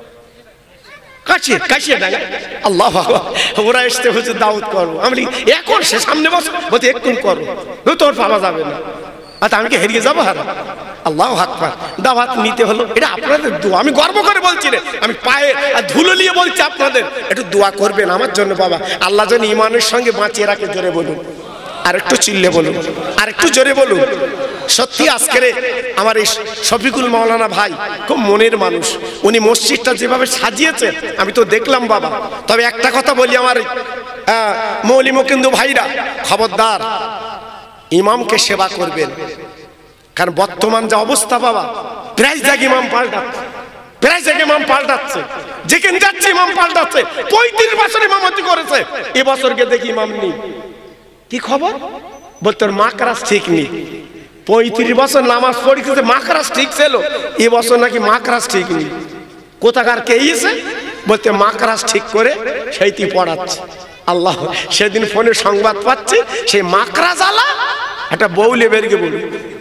কাশি, কাশিডাঙ্গা, আল্লাহু আকবার। ওরা এসে হুজুর দাউদ করবো, আমি এখন সে সামনে বছর বলতে এক্ষুন করবো, তোর পাওয়া যাবে না। আচ্ছা, আমি কি হারিয়ে যাবো? হারা, আল্লাহু আকবার। দাওয়াত নিতে হলো, এটা আপনাদের দোয়া, আমি গর্ব করে বলছি রে, আমি পায়ে ধুলো নিয়ে বলছি আপনাদের, একটু দোয়া করবেন আমার জন্য বাবা, আল্লাহ যেন ইমানের সঙ্গে বাঁচিয়ে রাখে, জোরে বলুন, আর একটু চিল্লে বলুন, আর একটু জোরে বলুন। সত্যি আজকের আমার এই শফিকুল মাওলানা ভাই খুব মনের মানুষ, উনি মসজিদটা যেভাবে সাজিয়েছেন আমি তো দেখলাম বাবা। তবে একটা কথা বলি, আমার মৌলি মুকুন্দ ভাইরা, খবরদার ইমামকে সেবা করবেন, কারণ বর্তমান যা অবস্থা বাবা, প্রায় জায়গায় ইমাম পাল্টাচ্ছে, প্রায় জায়গায় ইমাম পাল্টাচ্ছে, যেখানে যাচ্ছে ইমাম পাল্টাচ্ছে। পঁয়ত্রিশ বছর ইমামতি করেছে, এবছরকে দেখি ইমাম নেই, কি খবর? বলতো মাকরাস ঠিক নেই, পঁয়ত্রিশ বছর নামাজ পড়েছে, মাকরাস ঠিক ছিল, এবছর নাকি মাকরাস ঠিক নেই। কোথাকার কে এসে বলতে মাকরাস ঠিক করে সেইটি পড়াচ্ছে। আল্লাহ, সেদিন ফোনে সংবাদ পাচ্ছি, সেই মাকরাস আলা একটা বউলে বেরিয়ে বলি,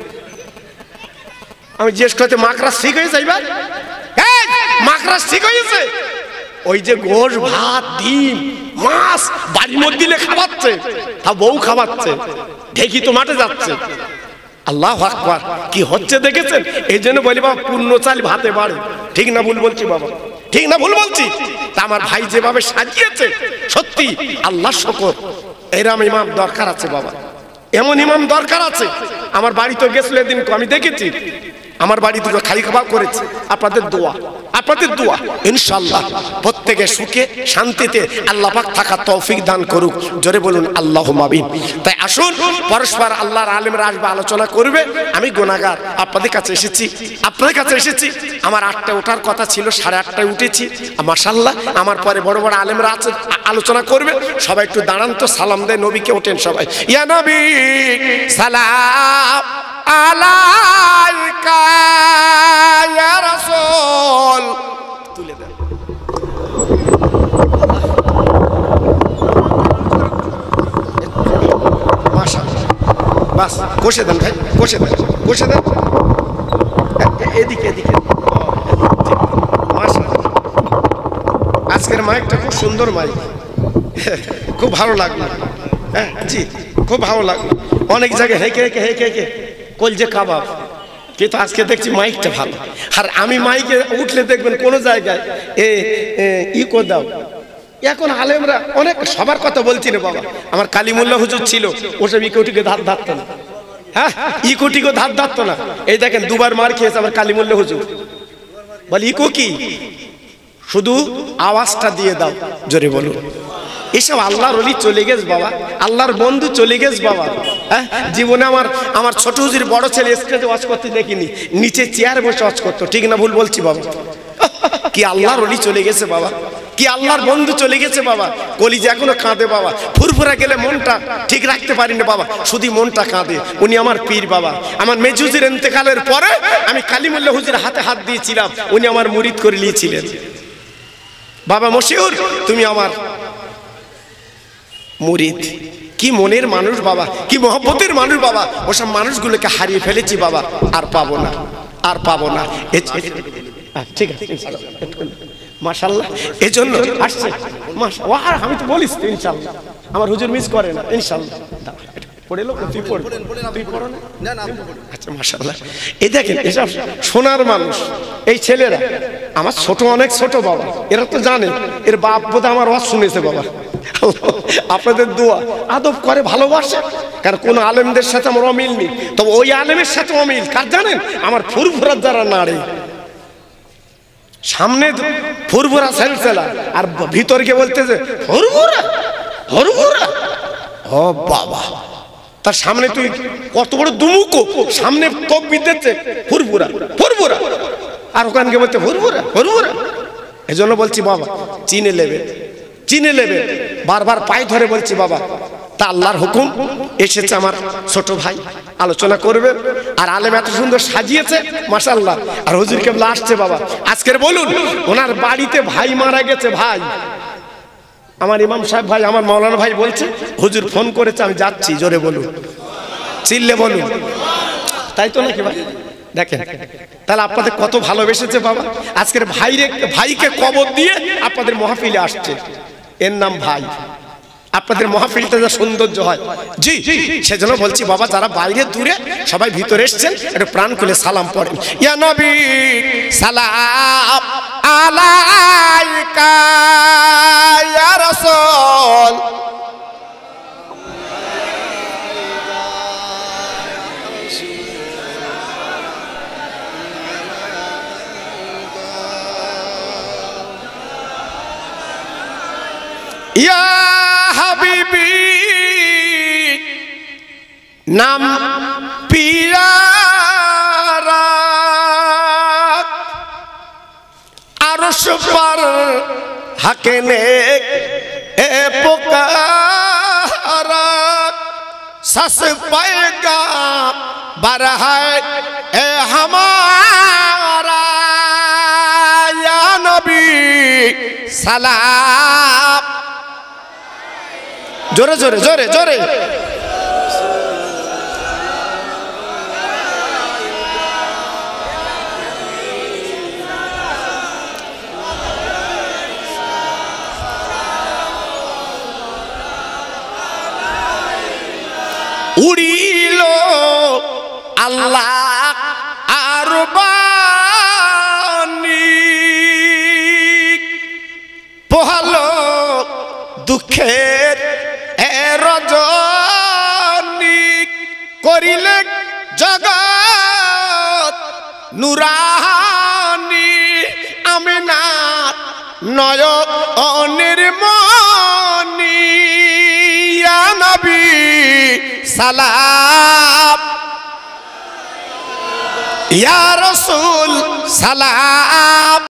আমি জিজ্ঞেস করতে মাকরাস ঠিক হয়েছে, এইবার মাকরাস ঠিক হয়েছে? ওই যে গোশ ভাত ডিম মাছ বাড়ির মধ্যে দিলে খাওয়াচ্ছে, তা বউ খাওয়াচ্ছে, ঢেকি তো মাঠে যাচ্ছে। আল্লাহু আকবার, কি হচ্ছে দেখেছেন? এই জন্য বলি বাবা, পূর্ণ চাল ভাতে বাড়ে, ঠিক না ভুল বলছি বাবা? ঠিক না ভুল বলছি? তা আমার ভাই যেভাবে সাজিয়েছে, সত্যি আল্লাহ শুকর, এরম ইমাম দরকার আছে বাবা, এমন ইমাম দরকার আছে। আমার বাড়ি তো গেছিল এদিন, আমি দেখেছি আমার বাড়ি দুটো খালি খাবার করেছে আপনাদের দোয়া, আপনাদের দোয়া। ইনশাআল্লাহ প্রত্যেকে সুখে শান্তিতে আল্লাহ পাক থাকা তৌফিক দান করুক। জোরে বলুন আল্লাহুম্মা আমিন। তাই আসুন পরস্পর আল্লাহর আলেমরা আসবে, আলোচনা করবে। আমি গুনাহগার, আপনাদের কাছে এসেছি, আপনাদের কাছে এসেছি। আমার আটটায় ওঠার কথা ছিল, সাড়ে আটটায় উঠেছি। মাশাআল্লাহ আমার পরে বড় বড় আলেমরা আছে, আলোচনা করবে। সবাই একটু দাঁড়ান তো, সালাম দেয় নবীকে। ওঠেন সবাই। ইয়া নবী সালাম আলাইকা ইয়া রাসূল। তুলে দেন। মাশাআল্লাহ, বাস কষে দেন ভাই, কষে দেন, কষে দেন। এদিকে এদিকে। মাশাআল্লাহ আজকের মাইকটা খুব সুন্দর মাইক, খুব ভালো লাগলো। হ্যাঁ জি, খুব ভালো লাগলো। অনেক জায়গায় হেঁকে হেঁকে হেঁকে হেঁকে কলজে কাবাব, কিন্তু আজকে দেখছি মাইকটা ভালো। আর আমি মাইকে উঠলে দেখবেন কোন জায়গায় এ ই কো দাও। এখন আলেমরা অনেক, সবার কথা বলছি না বাবা। আমার কালিমুল্লাহ হুজুর ছিল, ওসব ইকোটিকে ধার ধারতো না। হ্যাঁ ইকোটিকে ধার ধারতো না। এই দেখেন দুবার মার খেয়েছে আমার কালিমুল্লাহ হুজুর। বলে ইকো কি, শুধু আওয়াজটা দিয়ে দাও। জোরে বলুন। এসব আল্লাহর ওলি চলে গেছে বাবা, আল্লাহর বন্ধু চলে গেছে বাবা। হ্যাঁ জীবনে আমার আমার ছোট হুজুর বড় ছেলে স্টেজে ওয়াজ করতে দেখিনি, নিচে চেয়ারে বসে ওয়াজ করতো। ঠিক না ভুল বলছি বাবা? কি আল্লাহর ওলি চলে গেছে বাবা, কি আল্লাহর বন্ধু চলে গেছে বাবা। কলিজা এখনো কাঁদে বাবা। ফুরফুরা গেলে মনটা ঠিক রাখতে পারি না বাবা, শুধু মনটা কাঁদে। উনি আমার পীর বাবা। আমার মেজুজির ইন্তেকালের পরে আমি কালিমুল্লাহ হুজুরের হাতে হাত দিয়েছিলাম, উনি আমার মুরিদ করে নিয়েছিলেন। বাবা মশিউর তুমি আমার মুরিদ। কি মনের মানুষ বাবা, কি মহব্বতের মানুষ বাবা। ওসব মানুষগুলোকে হারিয়ে ফেলেছি বাবা, আর পাবো না, আর পাবো না। ঠিক আছে মাশাআল্লাহ, এই জন্য আসছে। মাশাআল্লাহ আমি তো বলিস তো ইনশাআল্লাহ, আমার হুজুর মিস করে না ইনশাআল্লাহ। পড়ে লো, তুই পড়, তুই পড়ো না? না না আচ্ছা মাশাআল্লাহ। এই দেখেন এসব সোনার মানুষ, এই ছেলেরা আমার ছোট, অনেক ছোট বাবা। এরা তো জানে এর বাপ বোধহয় আমার ওয়াজ শুনেছে বাবা। আপনাদের দোয়া আদব করে, ভালোবাসে। কারণ কোন আলেমদের সাথে আমার অমিল নেই, তবে ওই আলেমের সাথে অমিল কার জানেন? আমার ফুরফুরার যারা নাড়ে, সামনে ফুরফুরা সেলসেলা, আর ভিতর গিয়ে বলতেছে ফুরফুরা ফুরফুরা। ও বাবা, তার সামনে তুই কত বড় দুমুকো, সামনে তকবীর দিচ্ছে ফুরফুরা ফুরফুরা, আর ওখানে গিয়ে বলতে ফুরফুরা ফুরফুরা। এই জন্য বলছি বাবা চিনে নেবে, চিনে নেবে। বারবার পায়ে ধরে বলছি বাবা, তা আল্লাহর হুকুম এসেছে, আমার ছোট ভাই আলোচনা করবে। আর আলেম এত সুন্দর সাজিয়েছে মাশাআল্লাহ। আর হুজুর কেবলা আসছে বাবা। আজকের বলুন ওনার বাড়িতে ভাই মারা গেছে, ভাই আমার ইমাম সাহেব ভাই, আমার মাওলানা ভাই বলছে হুজুর ফোন করেছে, আমি যাচ্ছি। জোরে বলুন, চিল্লে বলুন, তাই তো নাকি ভাই? দেখেন তাহলে আপনাদের কত ভালোবেসেছে বাবা। আজকের ভাইরে, ভাইকে কবর দিয়ে আপনাদের মাহফিলে আসছে, এর নাম ভাই। আপনাদের মাহফিলটা যা সৌন্দর্য হয় জি, সেজন্য বলছি বাবা যারা বাইরে দূরে সবাই ভিতরে এসেছেন একটু প্রাণ খুলে সালাম পড়েন। ইয়া নবী সালাম আলাইকা ইয়া রাসূল। ইয়া হাবিবি নাম পিয়ারা আরশ पर हके ने ए पुकारा सस पाएगा बरहा ए हमारा या नबी सलाम। जोरे जोरे जोरे जोरे उड़ीलो अल्लाह आरबानी पोहालो दुखेर रजनी करिले जगत নুরানি আমিনাত নয়নের মনি ইয়া নবী সালাম ইয়া রাসূল সালাম।